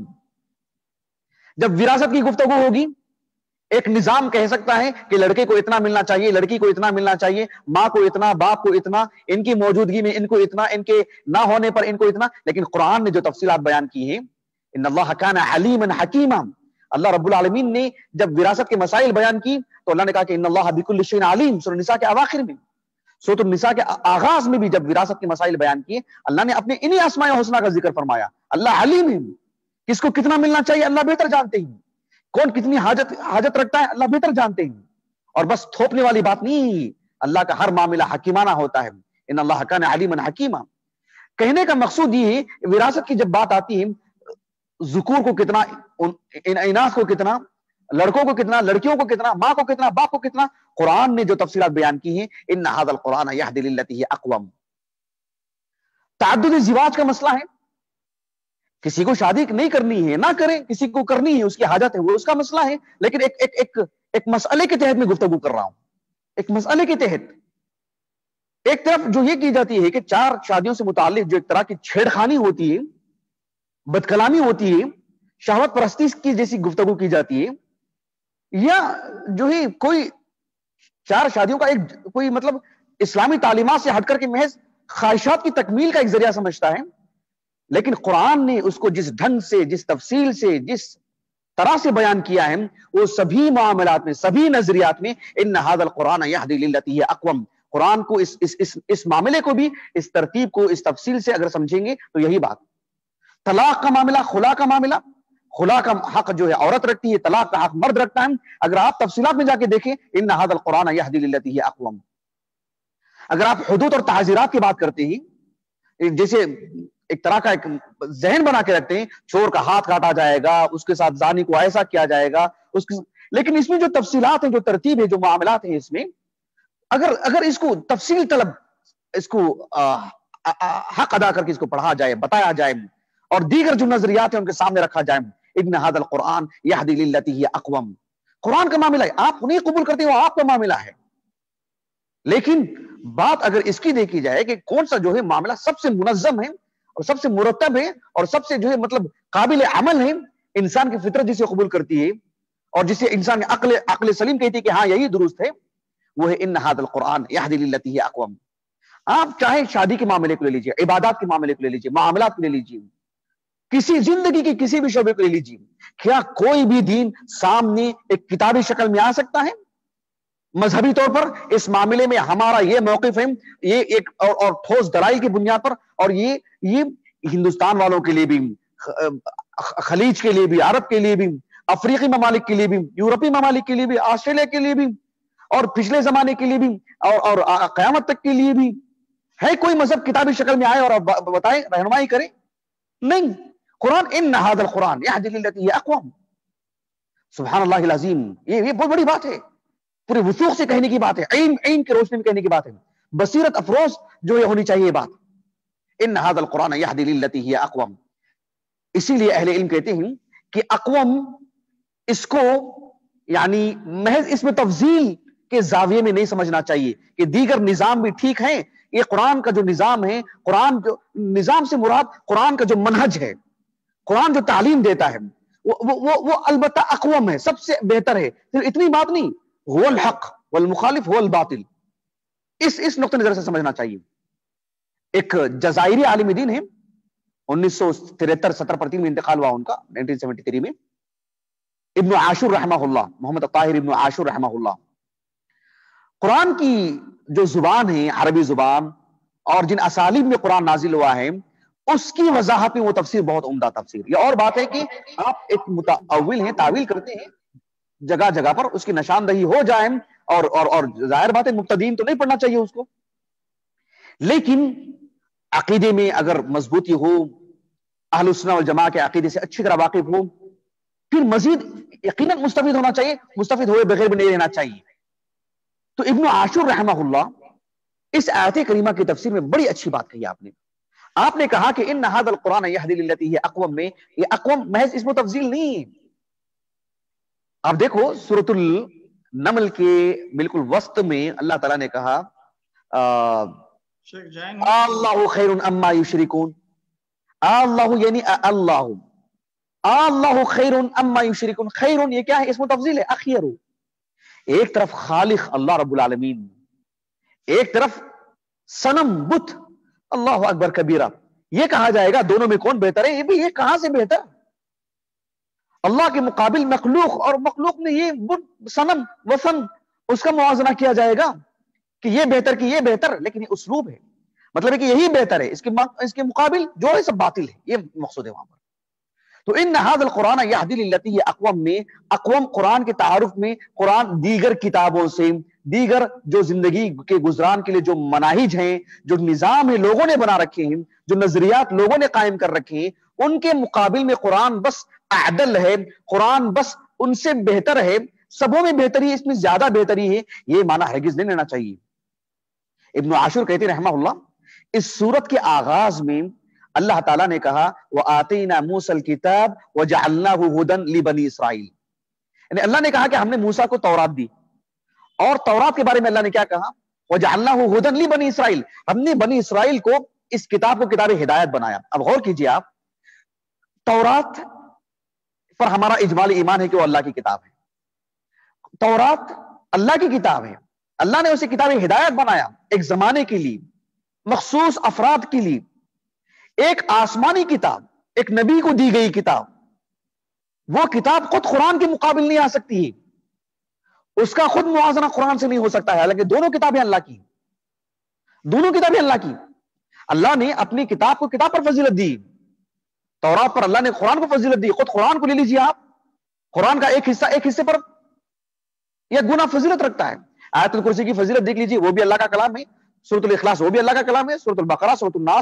A: جب وراثت کی گفتگو ہوگی، ایک نظام کہہ سکتا ہے کہ لڑکے کو اتنا ملنا چاہیے، لڑکی کو اتنا ملنا چاہیے، ماں کو اتنا، باپ کو اتنا، ان کی موجودگی میں ان کو اتنا، ان کے نہ ہونے پر ان کو اتنا، لیکن قرآن نے جو تفصیلات بیان کی ہیں، ان اللہ کان حلیما حکیما، اللہ رب العالمین نے جب وراثت کے مسائل بیان کی تو اللہ نے کہا کہ ان اللہ بکل شیء علیم، سورۃ النساء کے اواخر میں، سورۃ النساء کے آغاز میں بھی جب وراثت کے مسائل بیان کیے، اللہ نے اپنے انہی اسماء الحسنی کا ذکر فرمایا۔ اللہ علیم ہے، کس کو کتنا ملنا چاہیے اللہ بہتر جانتے ہیں، کون کتنی حاجت حاجت رکھتا ہے اللہ بہتر جانتے ہیں، اور بس تھوپنے والی بات نہیں، اللہ کا ہر معاملہ حکیمانہ ہوتا ہے، ان اللہ کان علیما حکیما۔ کہنے کا مقصود یہ ہے وراثت کی جب بات آتی ہے، ذکور کو کتنا، اناث کو کتنا، لڑکوں کو کتنا، لڑکیوں کو کتنا، ماں کو کتنا، باپ کو کتنا، قرآن نے جو تفصیلات بیان کی ہیں، ان ھذا القرآن یہدی للتی ہی اقوم۔ تعدد زواج کا مسئلہ ہے، کسی کو شادی نہیں کرنی ہے نہ کرے، کسی کو کرنی ہے، اس کی حاجت ہے، وہ اس کا مسئلہ ہے، لیکن ایک ایک ایک ایک مسئلے کے تحت میں گفتگو کر رہا ہوں، ایک مسئلے کے تحت۔ ایک طرف جو یہ کی جاتی ہے کہ چار شادیوں سے متعلق جو ایک طرح کی چھیڑ خانی ہوتی ہے، بد کلامی ہوتی ہے، شہوت پرستی کی جیسی گفتگو کی جاتی ہے، یا جو ہی کوئی چار شادیوں کا ایک کوئی مطلب اسلامی تعلیمات سے ہٹ کر کے محض خواہشات کی تکمیل کا ایک ذریعہ سمجھتا ہے، لیکن قرآن نے اس کو جس ڈھنگ سے، جس تفصیل سے، جس طرح سے بیان کیا ہے، وہ سبھی معاملات میں، سبھی نظریات میں ان ھذا القرآن یہدی للتی ہی اقوم، قرآن کو اس اس اس اس معاملے کو بھی، اس ترتیب کو، اس تفصیل سے اگر سمجھیں گے تو یہی بات۔ طلاق کا معاملہ، خلا کا معاملہ، خلا کا حق جو ہے عورت رکھتی ہے، طلاق کا حق مرد رکھتا ہے، اگر آپ تفصیلات میں جا کے دیکھیں ان ھذا القرآن یہدی للتی ہی اقوم۔ اگر آپ حدود اور تعزیرات کی بات کرتے ہیں، جیسے ایک طرح کا ایک ذہن بنا کے رکھتے ہیں، چور کا ہاتھ کاٹا جائے گا، اس کے ساتھ زانی کو ایسا کیا جائے گا، اس کی، لیکن اس میں جو تفصیلات ہیں، جو ترتیب ہے، جو معاملات ہیں، اس میں اگر اگر اس کو تفصیل طلب، اس کو حق ادا کر کے اس کو پڑھا جائے، بتایا جائے، اور دیگر جو نظریات ہیں ان کے سامنے رکھا جائے، ان ھذا القرآن یہدی للتی ہی اقوم، قرآن کا معاملہ ہے، آپ نہیں قبول کرتے وہ آپ کا معاملہ ہے، لیکن بات اگر اس کی دیکھی جائے کہ کون سا جو ہے معاملہ سب سے منظم ہے اور سب سے مرتب ہے اور سب سے جو ہے مطلب قابل عمل ہے، انسان کی فطرت جسے قبول کرتی ہے اور جسے انسان عقل عقل سلیم کہتی ہے کہ ہاں یہی درست ہے، وہ ہے ان ھذا القرآن یہدی للتی ہی اقوم۔ آپ چاہے شادی کے معاملے کو لے لیجیے، عبادات کے معاملے کو لے لیجیے، معاملات کو لے لیجیے، کسی زندگی کے کسی بھی شعبے کو لے لیجیے، کیا کوئی بھی دین سامنے ایک کتابی شکل میں آ سکتا ہے؟ مذہبی طور پر اس معاملے میں ہمارا یہ موقف ہے، یہ ایک اور, اور ٹھوس دلائل کی بنیاد پر، اور یہ یہ ہندوستان والوں کے لیے بھی، خلیج کے لیے بھی، عرب کے لیے بھی، افریقی ممالک کے لیے بھی، یورپی ممالک کے لیے بھی، آسٹریلیا کے لیے بھی، اور پچھلے زمانے کے لیے بھی، اور, اور قیامت تک کے لیے بھی ہے کوئی مذہب کتابی شکل میں آئے اور بتائے، رہنمائی کرے؟ نہیں. قرآن ان هذا القرآن يهدي للتي هي اقوم. سبحان اللہ العظیم، یہ یہ بہت بڑی بات ہے، پورے وثوق سے کہنے کی بات ہے، علم علم کی روشنی میں کہنے کی بات ہے، بصیرت افروز جو یہ ہونی چاہیے بات. ان هذا القرآن يهدي للتي هي اقوم. اسی لیے اہل علم کہتے ہیں کہ اقوم اس کو یعنی محض اس میں تفضیل کے زاویے میں نہیں سمجھنا چاہیے کہ دیگر نظام بھی ٹھیک ہیں، یہ قرآن کا جو نظام ہے، قرآن جو نظام سے مراد قرآن کا جو منہج ہے، قرآن جو تعلیم دیتا ہے، وہ, وہ, وہ البتہ اقوم ہے، سب سے بہتر ہے. صرف اتنی بات نہیں، هو الحق والمخالف هو الباطل، اس اس نقطہ نظر سے سمجھنا چاہیے. ایک جزائری عالم دین ہے، انیس سو ترہتر ستر پر تین میں انتقال ہوا ان کا، انیس سو ستر میں، ابن عاشور رحمہ اللہ، محمد الطاہر ابن عاشور رحمہ اللہ. قرآن کی جو زبان ہے، عربی زبان، اور جن اسالیب میں قرآن نازل ہوا ہے، اس کی وضاحت میں وہ تفسیر بہت عمدہ تفسیر. یہ اور بات ہے کہ آپ ایک متأول ہیں، تعویل کرتے ہیں جگہ جگہ پر، اس کی نشاندہی ہو جائے، اور اور اور ظاہر بات ہے مبتدئین تو نہیں پڑھنا چاہیے اس کو، لیکن عقیدے میں اگر مضبوطی ہو، اہل السنہ والجماعہ کے عقیدے سے اچھی طرح واقف ہو، پھر مزید یقیناً مستفید ہونا چاہیے، مستفید ہوئے بغیر بھی نہیں رہنا چاہیے. تو ابن عاشور رحمہ اللہ اس آیت کریمہ کی تفسیر میں بڑی اچھی بات کہی آپ نے. آپ نے کہا کہ ان هذا القرآن يهدي للتي هي اقوم میں یہ اقوم محض اس میں تفضیل نہیں ہے. آپ دیکھو سورۃ النمل کے بالکل وسط میں اللہ تعالیٰ نے کہا اللہ خیر اما یشرکون، اللہ یعنی اللہ اللہ خیر اما یشرکون. خیر یہ کیا ہے؟ اس میں تفضیل ہے، اخیر. ایک طرف خالق اللہ رب العالمین، ایک طرف صنم بت اللہ اکبر کبیرہ. یہ کہا جائے گا دونوں میں کون بہتر ہے؟ یہ بھی یہ کہاں سے بہتر؟ اللہ کے مقابل مخلوق، اور مخلوق میں یہ بت صنم وثن، اس کا موازنہ کیا جائے گا کہ یہ بہتر کہ یہ بہتر. لیکن یہ اسلوب ہے، مطلب ہے کہ یہی بہتر ہے، اس کے اس کے مقابل جو ہے سب باطل ہے، یہ مقصود ہے وہاں پر. تو ان هذا القرآن يهدي للتي هي اقوم میں اقوم قرآن کے تعارف میں قرآن دیگر کتابوں سے، دیگر جو زندگی کے گزران کے لیے جو مناہج ہیں، جو نظام ہے لوگوں نے بنا رکھے ہیں، جو نظریات لوگوں نے قائم کر رکھے ہیں، ان کے مقابل میں قرآن بس اعدل ہے، قرآن بس ان سے بہتر ہے، سبوں میں بہتری، اس میں زیادہ بہتری ہے، یہ معنی ہرگز نہیں لینا چاہیے. ابن عاشور کہتے رحمہ اللہ اس سورت کے آغاز میں اللہ تعالیٰ نے کہا وَآتَيْنَا مُوسَى الْكِتَابَ وَجَعَلْنَاهُ هُدًى لِبَنِي اسرائیل. یعنی اللہ نے کہا کہ ہم نے موسیٰ کو تورات دی، اور تورات کے بارے میں اللہ نے کیا کہا؟ وَجَعَلْنَاهُ هُدًى لِبَنِي اسرائیل. ہم نے بنی اسرائیل کو اس کتاب کو کتاب ہدایت بنایا. اب غور کیجئے آپ، تورات پر ہمارا اجمالی ایمان ہے کہ وہ اللہ کی کتاب ہے. تورات اللہ کی کتاب ہے، اللہ نے اسے کتاب ہدایت بنایا ایک زمانے کے لیے، مخصوص افراد کے لیے. ایک آسمانی کتاب، ایک نبی کو دی گئی کتاب، وہ کتاب خود قرآن کے مقابل نہیں آ سکتی ہے، اس کا خود موازنہ قرآن سے نہیں ہو سکتا ہے. حالانکہ دونوں کتابیں اللہ کی، دونوں کتابیں اللہ کی. اللہ نے اپنی کتاب کو کتاب پر فضیلت دی، تورات پر اللہ نے قرآن کو فضیلت دی. خود قرآن کو لے لیجیے آپ، قرآن کا ایک حصہ ایک حصے پر یہ گنا فضیلت رکھتا ہے. آیت الکرسی کی فضیلت دیکھ لیجیے، وہ بھی اللہ کا کلام ہے. سورۃ الاخلاص وہ بھی اللہ کا کلام ہے. سورۃ البقرہ، سورۃ الناس،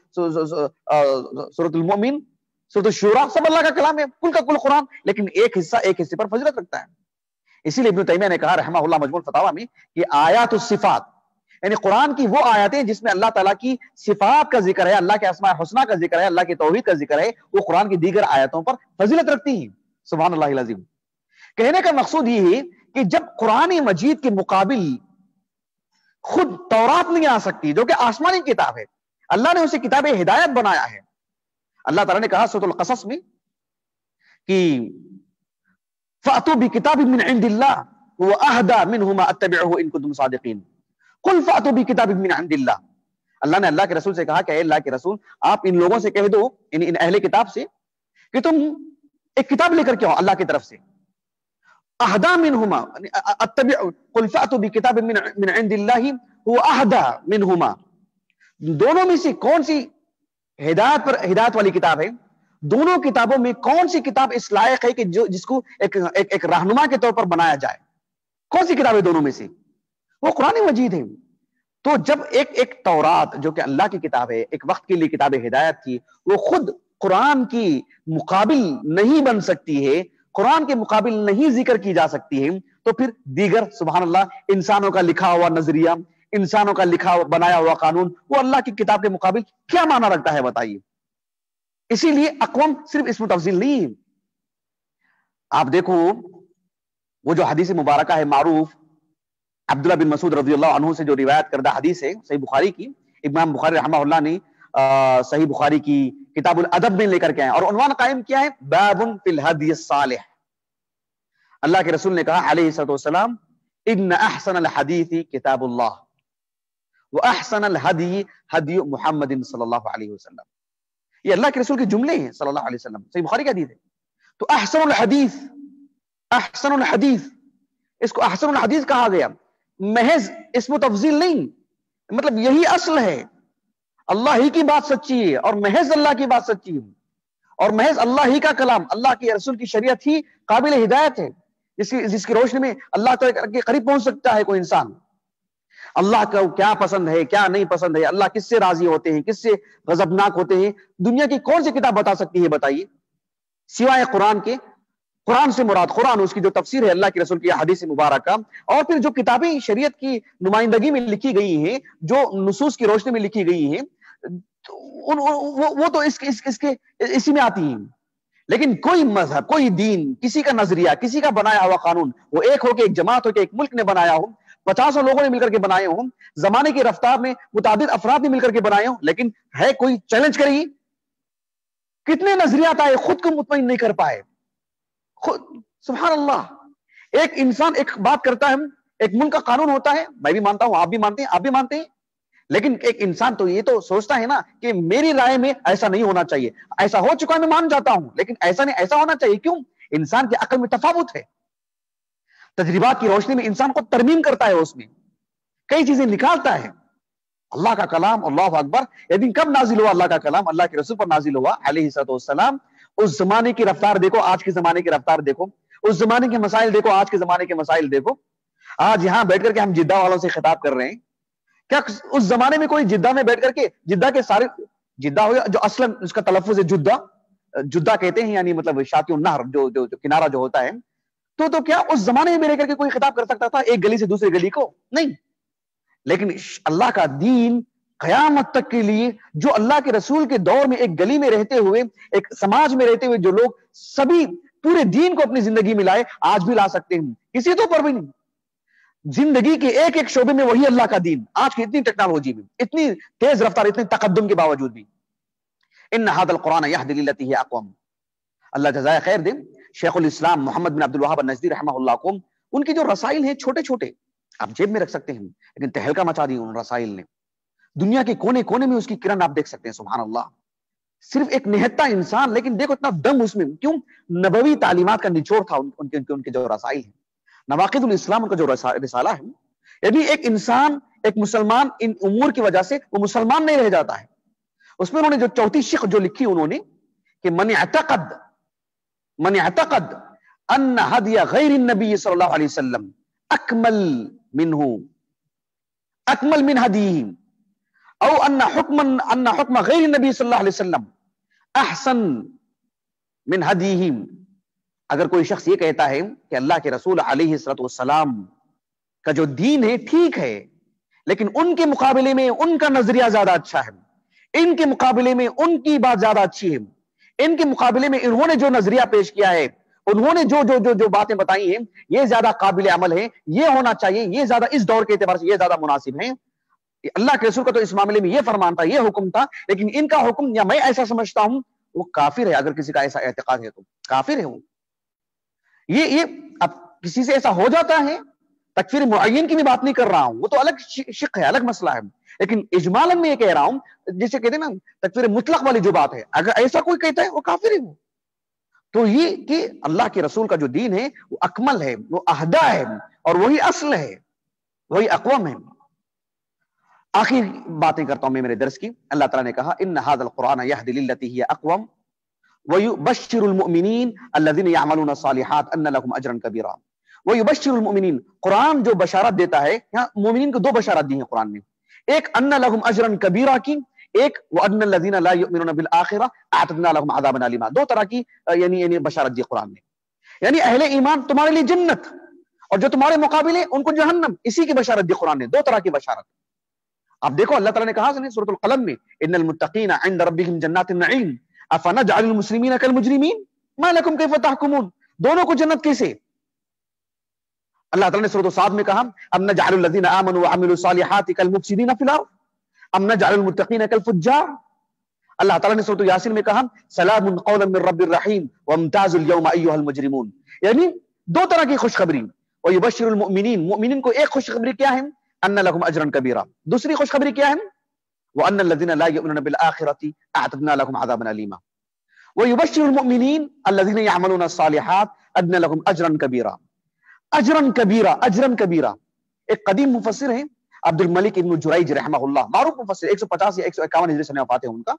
A: سورۃ المؤمن، سورۃ الشورى سب اللہ کا کلام ہے، کل کا کل قرآن. لیکن ایک حصہ ایک حصے پر فضیلت رکھتا ہے. اسی لیے ابن تیمیہ نے کہا رحمہ اللہ مجموع الفتاوی میں کہ آیات الصفات، یعنی قرآن کی وہ آیاتیں جس میں اللہ تعالیٰ کی صفات کا ذکر ہے، اللہ کے اسماء الحسنی کا ذکر ہے، اللہ کی توحید کا ذکر ہے، وہ قرآن کی دیگر آیاتوں پر فضیلت رکھتی ہیں. سبحان اللہ العظیم. کہنے کا مقصود یہ ہے کہ جب قرآن مجید کے مقابل خود تورات نہیں آ سکتی جو کہ آسمانی کتاب ہے، اللہ نے اسے کتاب ہدایت بنایا ہے. اللہ تعالیٰ نے کہا سورۃ القصص میں کہ فَأْتُوا بِكِتَابٍ مِّنْ عِنْدِ اللَّهِ وَأَهْدَىٰ مِنْهُ مَا أَتَّبِعُهُ إِن كُنتُمْ صَادِقِينَ. قُلْ فَأْتُوا بِكِتَابٍ مِّنْ عِنْدِ اللَّهِ. اللہ نے اللہ کے رسول سے کہا کہ اے اللہ کے رسول آپ ان لوگوں سے کہہ دو ان, ان اہل کتاب سے کہ تم ایک کتاب لے کر کے آؤ اللہ کی طرف سے اہدا منہما اتبع قل فأتوا بکتاب من من عند اللہ هو اہدا منہما دونوں میں سے کون سی ہدایت پر ہدایت والی کتاب ہے دونوں کتابوں میں کون سی کتاب اس لائق ہے کہ جو جس کو ایک ایک, ایک رہنما کے طور پر بنایا جائے کون سی کتاب ہے دونوں میں سے وہ قرآن مجید ہے تو جب ایک ایک تورات جو کہ اللہ کی کتاب ہے ایک وقت کے لیے کتاب ہدایت تھی وہ خود قرآن کی مقابل نہیں بن سکتی ہے قرآن کے مقابل نہیں ذکر کی جا سکتی ہے تو پھر دیگر سبحان اللہ انسانوں کا لکھا ہوا نظریہ انسانوں کا لکھا بنایا ہوا قانون وہ اللہ کی کتاب کے مقابل کیا معنی رکھتا ہے بتائیے اسی لیے اقوام صرف اس میں تفضیل نہیں ہے آپ دیکھو وہ جو حدیث مبارکہ ہے معروف عبداللہ بن مسعود رضی اللہ عنہ سے جو روایت کردہ حدیث ہے صحیح بخاری کی امام بخاری رحمہ اللہ نے صحیح بخاری کی کتاب الادب میں لے کر کے آئے اور عنوان قائم کیا ہے باب فی الہدی الصالح اللہ کے رسول نے کہا علیہ الصلوۃ والسلام ان احسن الحدیث کتاب اللہ واحسن الہدی ہدی محمد صلی اللہ علیہ وسلم یہ اللہ کے رسول کے جملے ہیں صلی اللہ علیہ وسلم صحیح بخاری کا حدیث ہے تو احسن الحدیث احسن الحدیث اس کو احسن الحدیث کہا گیا محض اسم و تفضیل نہیں مطلب یہی اصل ہے اللہ ہی کی بات سچی ہے اور محض اللہ کی بات سچی ہے اور محض اللہ ہی کا کلام اللہ کے رسول کی شریعت ہی قابل ہدایت ہے جس کی جس کی روشنی میں اللہ کے قریب پہنچ سکتا ہے کوئی انسان اللہ کو کیا پسند ہے کیا نہیں پسند ہے اللہ کس سے راضی ہوتے ہیں کس سے غضبناک ہوتے ہیں دنیا کی کون سی کتاب بتا سکتی ہے بتائیے سوائے قرآن کے قرآن سے مراد قرآن اس کی جو تفسیر ہے اللہ کے رسول کی حدیث مبارکہ اور پھر جو کتابیں شریعت کی نمائندگی میں لکھی گئی ہیں جو نصوص کی روشنی میں لکھی گئی ہیں وہ تو اس اس, اس کے اسی میں آتی ہیں لیکن کوئی مذہب کوئی دین کسی کا نظریہ کسی کا بنایا ہوا قانون وہ ایک ہو کے ایک جماعت ہو کے ایک ملک نے بنایا ہو پچاسوں لوگوں نے مل کر کے بنائے ہوں زمانے کی رفتار میں متعدد افراد نے مل کر کے بنائے ہوں لیکن ہے کوئی چیلنج کرے کتنے نظریات آئے خود کو مطمئن نہیں کر پائے خود سبحان اللہ ایک انسان ایک بات کرتا ہے ایک ملک کا قانون ہوتا ہے میں بھی مانتا ہوں آپ بھی مانتے ہیں آپ بھی مانتے ہیں لیکن ایک انسان تو یہ تو سوچتا ہے نا کہ میری رائے میں ایسا نہیں ہونا چاہیے ایسا ہو چکا ہے میں مان جاتا ہوں لیکن ایسا نہیں ایسا ہونا چاہیے کیوں انسان کی عقل میں تفاوت ہے تجربات کی روشنی میں انسان کو ترمیم کرتا ہے اس میں کئی چیزیں نکالتا ہے اللہ کا کلام اللہ اکبر لیکن کب نازل ہوا اللہ کا کلام اللہ کے رسول پر نازل ہوا علیہ الصلوۃ والسلام اس زمانے کی رفتار دیکھو آج کے زمانے کی رفتار دیکھو اس زمانے کے مسائل دیکھو آج کے زمانے کے مسائل دیکھو آج یہاں بیٹھ کر کے ہم جدہ والوں سے خطاب کر رہے ہیں کیا اس زمانے میں کوئی جدہ میں بیٹھ کر کے جدہ کے سارے جدہ ہو جو اصلاً اس کا تلفظ ہے جدہ جدہ کہتے ہیں یعنی مطلب شاطئ النہر جو جو کنارہ جو ہوتا ہے تو تو کیا اس زمانے میں رہ کر کے کوئی خطاب کر سکتا تھا ایک گلی سے دوسری گلی کو نہیں لیکن اللہ کا دین قیامت تک کے لیے جو اللہ کے رسول کے دور میں ایک گلی میں رہتے ہوئے ایک سماج میں رہتے ہوئے جو لوگ سبھی پورے دین کو اپنی زندگی میں لائے آج بھی لا سکتے ہیں کسی تو پر بھی نہیں زندگی کے ایک ایک شعبے میں وہی اللہ کا دین آج کی اتنی ٹیکنالوجی میں اتنی تیز رفتار اتنے تقدم کے باوجود بھی ان ھذا القرآن یہدی للتی ہی اقوم اللہ جزائے خیر دے شیخ الاسلام محمد بن عبد الوہاب النجدی رحمہ اللہ کو ان کے جو رسائل ہیں چھوٹے چھوٹے آپ جیب میں رکھ سکتے ہیں لیکن تہلکہ مچا دی ان رسائل نے دنیا کے کونے کونے میں اس کی کرن آپ دیکھ سکتے ہیں سبحان اللہ صرف ایک نہتا انسان لیکن دیکھو اتنا دم اس میں کیوں نبوی تعلیمات کا نچوڑ تھا ان کے ان کے جو رسائل ہیں نواقض الاسلام ان کا جو رسالہ ہے یعنی ایک انسان ایک مسلمان ان امور کی وجہ سے وہ مسلمان نہیں رہ جاتا ہے اس میں انہوں نے جو چوتھی شق جو لکھی انہوں نے کہ من اعتقد من اعتقد ان ہدی غیر النبی صلی اللہ علیہ وسلم اکمل منہ اکمل من ہدیہ او ان حکم ان حکم غیر النبی صلی اللہ علیہ وسلم احسن من ہدیہ اگر کوئی شخص یہ کہتا ہے کہ اللہ کے رسول علیہ الصلوۃ والسلام کا جو دین ہے ٹھیک ہے لیکن ان کے مقابلے میں ان کا نظریہ زیادہ اچھا ہے ان کے مقابلے میں ان کی بات زیادہ اچھی ہے ان کے مقابلے میں انہوں نے جو نظریہ پیش کیا ہے انہوں نے جو جو جو جو باتیں بتائی ہیں یہ زیادہ قابل عمل ہے یہ ہونا چاہیے یہ زیادہ اس دور کے اعتبار سے یہ زیادہ مناسب ہے اللہ کے رسول کا تو اس معاملے میں یہ فرمان تھا یہ حکم تھا لیکن ان کا حکم یا میں ایسا سمجھتا ہوں وہ کافر ہے اگر کسی کا ایسا اعتقاد ہے تو کافر ہے وہ یہ یہ اب کسی سے ایسا ہو جاتا ہے تکفیر معین کی میں بات نہیں کر رہا ہوں، وہ تو الگ شق ہے، الگ مسئلہ ہے، لیکن اجمالاً میں یہ کہہ رہا ہوں جسے کہتے ہیں نا تکفیر مطلق والی جو بات ہے، اگر ایسا کوئی کہتا ہے وہ کافر ہے وہ. تو یہ کہ اللہ کے رسول کا جو دین ہے وہ اکمل ہے، وہ اہدا ہے، اور وہی اصل ہے، وہی اقوم ہے. آخر باتیں کرتا ہوں میں میرے درس کی. اللہ تعالیٰ نے کہا ان ھذا القرآن یہدی للتی ہی اقوم ویبشر المؤمنین الذین یعملون الصالحات ان لهم اجرا کبیرا. ویبشر المؤمنین، قرآن جو بشارت دیتا ہے، یہاں مومنین کو دو بشارت دی ہیں قرآن نے، ایک ان لهم اجرا کبیرا کی، ایک وان الذین لا یؤمنون بالآخرہ اعتدنا لهم عذابا الیما. دو طرح کی یعنی یعنی بشارت دی قرآن نے. یعنی اہل ایمان تمہارے لیے جنت، اور جو تمہارے مقابلے ان کو جہنم، اسی کی بشارت دی قرآن نے، دو طرح کی بشارت. آپ دیکھو اللہ تعالیٰ نے کہا سورۃ القلم میں ان المتقین عند ربهم جنات النعیم افنجعل المسلمین کالمجرمین ما لکم کیف تحکمون. دونوں کو جنت کیسے؟ اللہ تعالیٰ نے سورۃ الصاد میں کہا ام نجعل الذین آمنوا وعملوا الصالحات کالمفسدین فی الارض ام نجعل المتقین کالفجار. اللہ تعالیٰ نے سورۃ یاسین میں کہا سلام قولا من رب الرحیم وامتازوا اليوم ایھا المجرمون. یعنی دو طرح کی خوشخبری. ویبشر المؤمنین، مؤمنین کو ایک خوشخبری کیا ہے ان لهم اجرا کبیرا، دوسری خوشخبری کیا ہے وان الذین لا یؤمنون بالآخرۃ اعتدنا لهم عذابا الیما. ویبشر المؤمنین الذین یعملون الصالحات ان لهم اجرا کبیرا. اجرا کبیرا، اجرا کبیرا. ایک قدیم مفسر ہیں عبد الملک ابن جریج رحمہ اللہ، معروف مفسر، ایک سو پچاس یا ایک سو اکاون ہجری سے وفات ہے ان کا.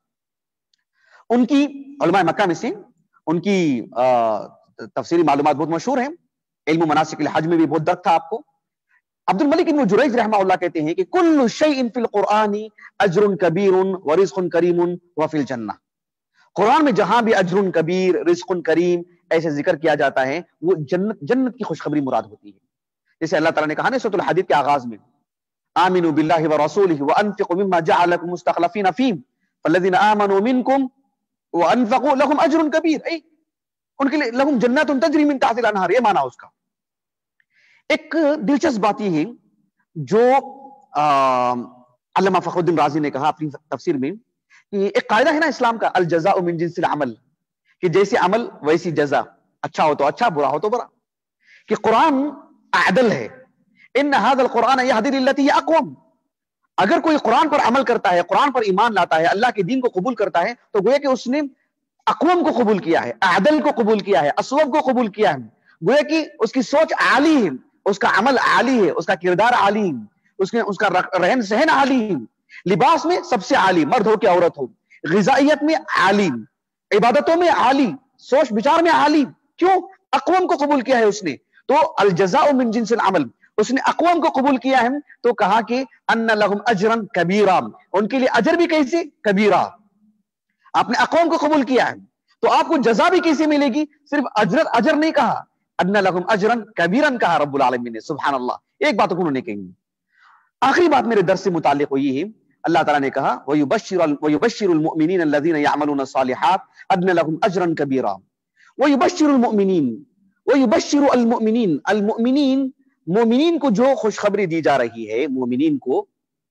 A: ان کی علماء مکہ میں سے ان کی تفسیری معلومات بہت مشہور ہیں، علم مناسک الحج میں بھی بہت درد تھا آپ کو. عبد الملک ابن جریج رحمہ اللہ کہتے ہیں کہ کل شیء فی القرآن اجر کبیر ورزق کریم وفی الجنہ. قرآن میں جہاں بھی اجر کبیر، رزق کریم ایسے ذکر کیا جاتا ہے وہ جنت جنت کی خوشخبری مراد ہوتی ہے. جیسے اللہ تعالیٰ نے کہا نا سورۃ الحدید کے آغاز میں آمنوا باللہ ورسولہ وانفقوا مما جعلکم مستخلفین فیہ فالذین آمنوا منکم وانفقوا لهم اجر کبیر. ای ان کے لیے لهم جنات تجری من تحتها الانہار، یہ معنی اس کا. ایک دلچسپ بات یہ ہے جو علامہ فخر الدین رازی نے کہا اپنی تفسیر میں کہ ایک قاعدہ ہے نا اسلام کا الجزاء من جنس العمل، کہ جیسے عمل ویسی جزا، اچھا ہو تو اچھا، برا ہو تو برا. کہ قرآن عدل ہے. ان ھذا القرآن یہدی للتی ہی اقوم. اگر کوئی قرآن پر عمل کرتا ہے، قرآن پر ایمان لاتا ہے، اللہ کے دین کو قبول کرتا ہے، تو گویا کہ اس نے اقوام کو قبول کیا ہے، عدل کو قبول کیا ہے، اصوب کو قبول کیا ہے. گویا کہ اس کی سوچ عالی ہے، اس کا عمل عالی ہے، اس کا کردار عالی ہے، اس نے اس کا رہن سہن عالی ہے، لباس میں سب سے عالی، مرد ہو کہ عورت ہو، غذائیت میں عالی، عبادتوں میں عالی، سوچ بچار میں عالی. کیوں؟ اقوام کو قبول کیا ہے اس نے. تو الجزاء من جنس العمل، اس نے اقوام کو قبول کیا ہے تو کہا کہ ان لهم اجرا کبیرا، ان کے لیے اجر بھی کیسے کبیرا. آپ نے اقوام کو قبول کیا ہے تو آپ کو جزا بھی کیسے ملے گی؟ صرف اجر اجر نہیں کہا، ان لهم اجرا کبیرا کہا رب العالمین نے. سبحان اللہ. ایک بات انہوں نے کہی. آخری بات میرے درس سے متعلق ہوئی ہے، اللہ تعالیٰ نے کہا وَيُبَشِّرُ وَيُبَشِّرُ الْمُؤْمِنِينَ الَّذِينَ يَعْمَلُونَ الصَّالِحَاتِ أَنَّ لَهُمْ أَجْرًا كَبِيرًا. وَيُبَشِّرُ الْمُؤْمِنِينَ وَيُبَشِّرُ الْمُؤْمِنِينَ المؤمنین، مومنین کو جو خوشخبری دی جا رہی ہے، مومنین کو،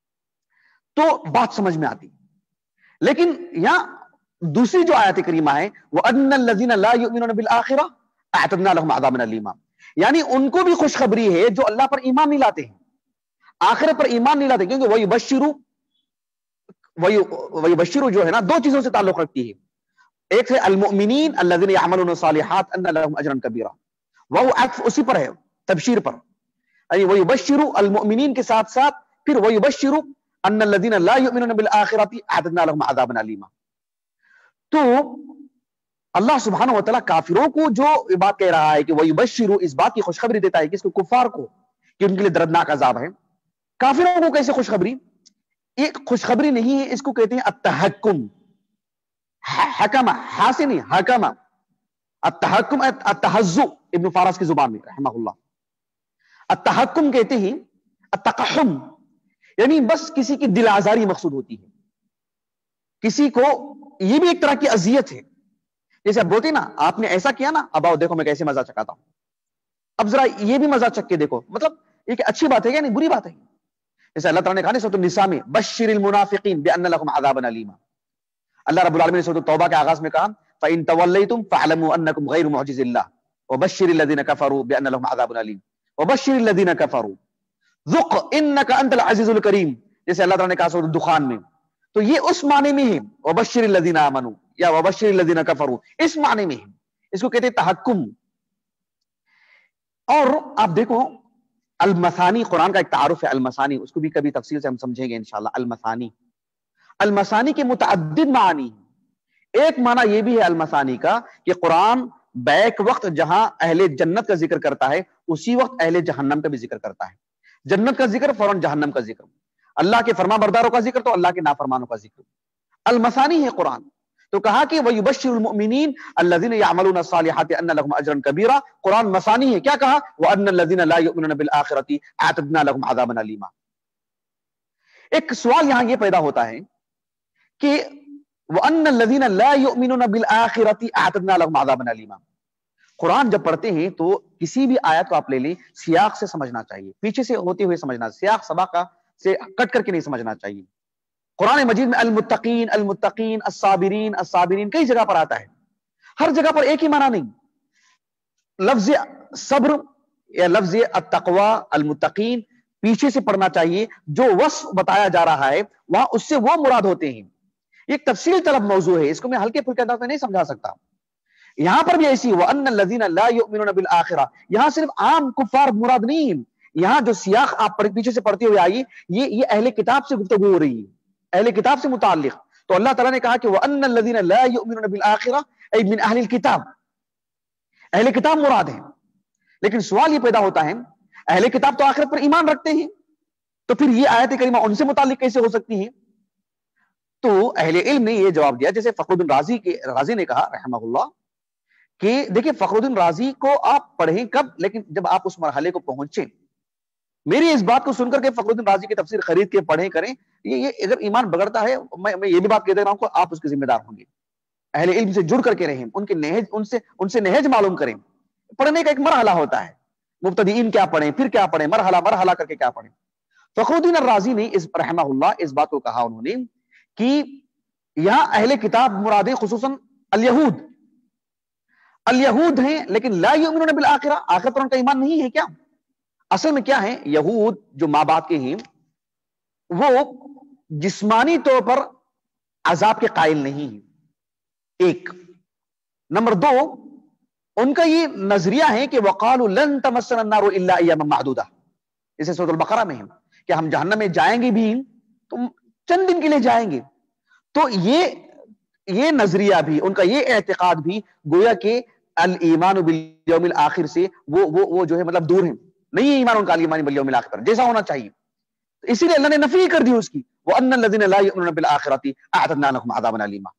A: تو بات سمجھ میں آتی. لیکن یہاں دوسری جو آیت کریمہ ہے وَأَنَّ الَّذِينَ لَا يُؤْمِنُونَ بِالْآخِرَةِ أَعْتَدْنَا لَهُمْ عَذَابًا أَلِيمًا. یعنی ان کو بھی خوشخبری ہے جو اللہ پر ایمان نہیں لاتے ہیں، آخرت پر ایمان نہیں لاتے. کیونکہ وہی بشرو وہی بشرو جو ہے نا دو چیزوں سے تعلق رکھتی ہے. ایک ہے المؤمنین الذین یعملون الصالحات ان لهم اجرا کبیرا، وہ عطف اسی پر ہے، تبشیر پر. یعنی وہی بشرو المؤمنین کے ساتھ ساتھ پھر وہی بشرو ان الذین لا یؤمنون بالآخرۃ اعتدنا لهم عذابا الیما. تو اللہ سبحانہ و تعالیٰ کافروں کو جو بات کہہ رہا ہے کہ وہی بشرو، اس بات کی خوشخبری دیتا ہے کہ اس کو کفار کو کہ ان کے لیے دردناک عذاب ہے. کافروں کو کیسے خوشخبری؟ ایک خوشخبری نہیں ہے، اس کو کہتے ہیں التحکم. حکم ہاں سے نہیں، حکم. التحکم التحزو ابن فارس کی زبان میں رحمہ اللہ. التحکم کہتے ہیں التقحم، یعنی بس کسی کی دل آزاری مقصود ہوتی ہے، کسی کو یہ بھی ایک طرح کی اذیت ہے. جیسے اب بولتے نا آپ نے ایسا کیا نا، اب آؤ دیکھو میں کیسے مزہ چکاتا ہوں، اب ذرا یہ بھی مزہ چک کے دیکھو. مطلب یہ اچھی بات ہے یا نہیں، بری بات ہے. جیسے اللہ تعالیٰ نے کہا سورۃ النساء میں بشر المنافقین بان لهم عذابا الیما. اللہ رب العالمین نے سورۃ التوبہ کے آغاز میں کہا فَإِن تَوَلَّيْتُمْ فَاعْلَمُوا أَنَّكُمْ غَيْرُ مُعْجِزِ اللَّهِ وَبَشِّرِ الَّذِينَ كَفَرُوا بِأَنَّ لَهُمْ عَذَابٌ أَلِيمٌ وبشر الذین کفروا ذق انک انت العزیز الکریم، جیسے اللہ تعالیٰ نے کہا سورۃ دخان میں، تو یہ اس معنی میں ہے وبشر الذین آمنوا یا وبشر الذین کفروا، اس معنی میں ہے، اس کو کہتے ہیں تحکم۔ اور آپ دیکھو المثانی، قرآن کا ایک تعارف ہے المثانی، اس کو بھی کبھی تفصیل سے ہم سمجھیں گے انشاءاللہ۔ المثانی المثانی کے متعدد معنی ہیں۔ ایک معنی یہ بھی ہے المثانی کا کہ قرآن بیک وقت جہاں اہل جنت کا ذکر کرتا ہے اسی وقت اہل جہنم کا بھی ذکر کرتا ہے۔ جنت کا ذکر فوراً جہنم کا ذکر، اللہ کے فرما برداروں کا ذکر تو اللہ کے نافرمانوں کا ذکر۔ المثانی ہے قرآن۔ تو کہا کہ وَيُبَشِّرُ الْمُؤْمِنِينَ الَّذِينَ يَعْمَلُونَ الصَّالِحَاتِ أَنَّ لَهُمْ أَجْرًا كَبِيرًا، قرآن مثانی ہے۔ کیا کہا؟ وَأَنَّ الَّذِينَ لَا يُؤْمِنُونَ بِالْآخِرَةِ أَعْتَدْنَا لَهُمْ عَذَابًا أَلِيمًا۔ ایک سوال یہاں یہ پیدا ہوتا ہے کہ وَأَنَّ الَّذِينَ لَا يُؤْمِنُونَ بِالْآخِرَةِ أَعْتَدْنَا لَهُمْ عَذَابًا أَلِيمًا۔ قرآن جب پڑھتے ہیں تو کسی بھی آیت کو آپ لے لیں سیاق سے سمجھنا چاہیے، پیچھے سے ہوتے ہوئے سمجھنا، سیاق سباق سے کٹ کر کے نہیں سمجھنا چاہیے۔ قرآن مجید میں المتقین المتقین الصابرین الصابرین کئی جگہ پر آتا ہے، ہر جگہ پر ایک ہی معنی نہیں۔ لفظ صبر یا لفظ التقوی المتقین پیچھے سے پڑھنا چاہیے، جو وصف بتایا جا رہا ہے وہاں اس سے وہ مراد ہوتے ہیں۔ یہ ایک تفصیل طلب موضوع ہے، اس کو میں ہلکے پھلکے انداز میں نہیں سمجھا سکتا۔ یہاں پر بھی ایسی وَأَنَّ الَّذِينَ لَا يُؤْمِنُونَ بِالْآخِرَةِ، یہاں صرف عام کفار مراد نہیں ہے، یہاں جو سیاق آپ پیچھے سے پڑھتے ہوئے آئیے یہ یہ اہل کتاب سے گفتگو ہو رہی ہے، اہل کتاب سے متعلق۔ تو اللہ تعالیٰ نے کہا کہ وَأَنَّ الَّذِينَ لَا يُؤْمِنُونَ بِالْآخِرَةِ أي من اہل الکتاب، اہل کتاب مراد ہیں۔ لیکن سوال یہ پیدا ہوتا ہے اہل کتاب تو آخرت پر ایمان رکھتے ہیں، تو پھر یہ آیت کریمہ ان سے متعلق کیسے ہو سکتی ہے؟ تو اہل علم نے یہ جواب دیا، جیسے فخر الدین رازی کے رازی نے کہا رحمہ اللہ کہ دیکھیں فخر الدین رازی کو آپ پڑھیں کب، لیکن جب آپ اس مرحلے کو پہنچیں۔ میری اس بات کو سن کر کے فخر الدین رازی کی تفسیر خرید کے پڑھیں کریں، یہ یہ اگر ایمان بگڑتا ہے، میں میں یہ بھی بات کہہ دے رہا ہوں کہ آپ اس کے ذمہ دار ہوں گے۔ اہل علم سے جڑ کر کے رہیں، ان کے نہج ان سے ان سے نہج معلوم کریں۔ پڑھنے کا ایک مرحلہ ہوتا ہے، مبتدئین کیا پڑھیں، پھر کیا پڑھیں، مرحلہ مرحلہ کر کے کیا پڑھیں۔ فخر الدین الرازی نے اس رحمہ اللہ اس بات کو کہا انہوں نے کہ یہاں اہل کتاب مرادیں خصوصاً الیہود الیہود ہیں، لیکن لا یؤمنون بالآخرہ، آخرت پر ان کا ایمان نہیں ہے کیا؟ اصل میں کیا ہے، یہود جو ماں باپ کے ہیں وہ جسمانی طور پر عذاب کے قائل نہیں ہیں، ایک۔ نمبر دو، ان کا یہ نظریہ ہے کہ وقالوا لن تمسنا النار الا ایاما معدودہ، جیسے سورۃ البقرہ میں ہے کہ ہم جہنم میں جائیں گے بھی تو چند دن کے لیے جائیں گے۔ تو یہ یہ نظریہ بھی، ان کا یہ اعتقاد بھی گویا کہ الایمان بالیوم الاخر سے وہ وہ وہ جو ہے مطلب دور ہیں، نہیں ہے ایمان ان کا الایمان بالیوم الاخر پر جیسا ہونا چاہیے۔ اسی لیے اللہ نے نفی کر دی اس کی، وَأَنَّ الَّذِينَ لَا يُؤْمِنُونَ بِالْآخِرَةِ أَعْتَدْنَا لَهُمْ عَذَابًا أَلِيمًا۔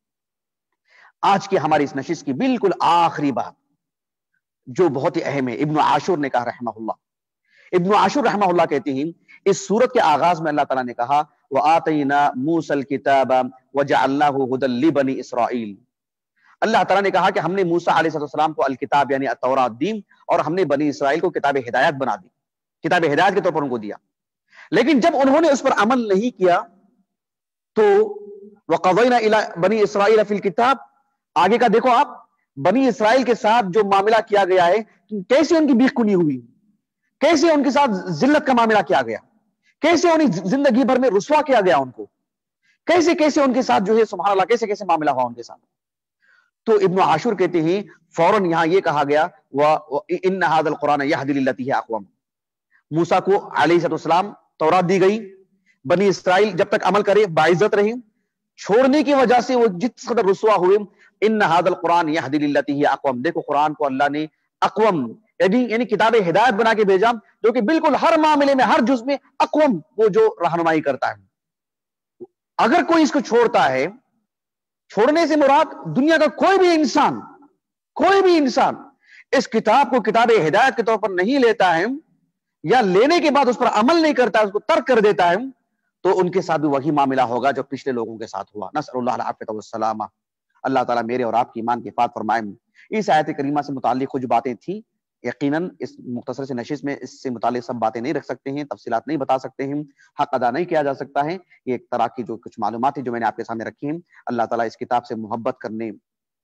A: آج کی ہماری اس نشست کی بالکل آخری بات جو بہت ہی اہم ہے، ابن عاشور نے کہا رحمہ اللہ، ابن عاشور رحمہ اللہ کہتے ہیں اس سورت کے آغاز میں اللہ تعالیٰ نے کہا وَآتَيْنَا مُوسَى الْكِتَابَ وَجَعَلْنَاهُ هُدًى لِبَنِي إِسْرَائِيلَ۔ اللہ تعالیٰ نے کہا کہ ہم نے موسیٰ علیہ السلام کو الکتاب یعنی التوراۃ دی، اور ہم نے بنی اسرائیل کو کتاب ہدایت بنا دی، کتاب ہدایت کے طور پر ان کو دیا۔ لیکن جب انہوں نے اس پر عمل نہیں کیا تو وَقَضَيْنَا إِلَىٰ بَنِي إِسْرَائِيلَ فِي الْكِتَابِ، آگے کا دیکھو آپ، بنی اسرائیل کے ساتھ جو معاملہ کیا گیا ہے، کیسے ان کی بیخ کنی ہوئی، کیسے ان کے ساتھ ذلت کا معاملہ کیا گیا، کیسے انہیں زندگی بھر میں رسوا کیا گیا ان کو، کیسے کیسے ان کے ساتھ جو ہے سبحان اللہ کیسے کیسے معاملہ ہوا ان کے ساتھ۔ تو ابن عاشور کہتے ہیں فوراً یہاں یہ کہا گیا وَإِنَّ هَذَا الْقُرْآنَ يَهْدِي لِلَّتِي هِيَ أَقْوَمُ۔ موسیٰ کو علیہ السلام تورات دی گئی، بنی اسرائیل جب تک عمل کرے باعزت رہے، چھوڑنے کی وجہ سے وہ جس قدر رسوا ہوئے۔ ان هذا القرآن يهدي للتي هي اقوم، دیکھو قرآن کو اللہ نے اقوم یعنی یعنی کتاب ہدایت بنا کے بھیجا، جو کہ بالکل ہر معاملے میں ہر جز میں اقوم وہ جو رہنمائی کرتا ہے۔ اگر کوئی اس کو چھوڑتا ہے، چھوڑنے سے مراد دنیا کا کوئی بھی انسان کوئی بھی انسان اس کتاب کو کتاب ہدایت کے طور پر نہیں لیتا ہے، یا لینے کے بعد اس پر عمل نہیں کرتا ہے، اس کو ترک کر دیتا ہے، تو ان کے ساتھ بھی وہی معاملہ ہوگا جو پچھلے لوگوں کے ساتھ ہوا۔ نسأل اللہ العافیۃ والسلامہ۔ اللہ تعالیٰ میرے اور آپ کی ایمان کی حفاظت فرمائے۔ اس آیت کریمہ سے متعلق کچھ باتیں تھیں، یقیناً اس مختصر سے نشست میں اس سے متعلق سب باتیں نہیں رکھ سکتے ہیں، تفصیلات نہیں بتا سکتے ہیں، حق ادا نہیں کیا جا سکتا ہے۔ یہ ایک طرح کی جو کچھ معلومات ہیں جو میں نے آپ کے سامنے رکھی ہیں۔ اللہ تعالیٰ اس کتاب سے محبت کرنے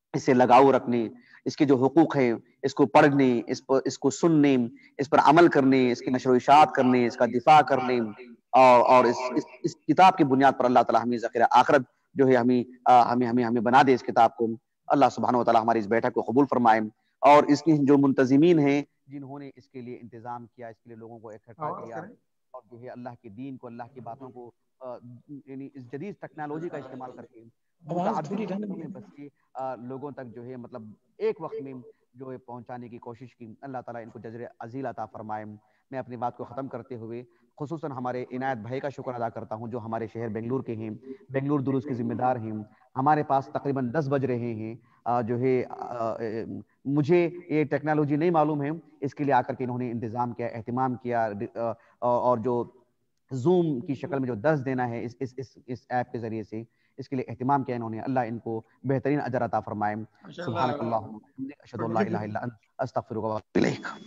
A: اس سے لگاؤ رکھنے، اس کے جو حقوق ہیں اس کو پڑھنے، اس پر اس کو سننے، اس پر عمل کرنے، اس کی نشر و اشاعت کرنے، اس کا دفاع کرنے، اور اور اس اس, اس کتاب کی بنیاد پر اللہ تعالی ہمیں ذخیرہ آخرت جو ہے ہمیں ہمیں ہمیں ہمیں بنا دے اس کتاب کو۔ اللہ سبحانہ و تعالی ہماری اس بیٹھک کو قبول فرمائے، اور اس کی جو منتظمین ہیں جنہوں نے اس کے لیے انتظام کیا، اس کے لیے لوگوں کو اکٹھا کیا، اور جو ہے اللہ کے دین کو، اللہ کی باتوں کو یعنی اس جدید ٹیکنالوجی کا استعمال کر کے متعدد شکلوں میں بس کے لوگوں تک جو ہے مطلب ایک وقت میں جو ہے پہنچانے کی کوشش کی۔ اللہ تعالیٰ ان کو جزر عظیل عطا فرمائے۔ میں اپنی بات کو ختم کرتے ہوئے خصوصاً ہمارے عنایت بھائی کا شکر ادا کرتا ہوں جو ہمارے شہر بنگلور کے ہیں، بنگلور دروس کے ذمہ دار ہیں۔ ہمارے پاس تقریباً دس بج رہے ہیں، جو ہے مجھے یہ ٹیکنالوجی نہیں معلوم ہے، اس کے لیے آ کر کے انہوں نے انتظام کیا، اہتمام کیا، اور جو زوم کی شکل میں جو درس دینا ہے اس اس اس اس ایپ کے ذریعے سے، اس کے لیے اہتمام کیا انہوں نے۔ اللہ ان کو بہترین اجر عطا فرمائے۔ سبحانک اللہم و بحمدک، اشہد ان لا الہ الا انت، استغفرک و اتوب الیک۔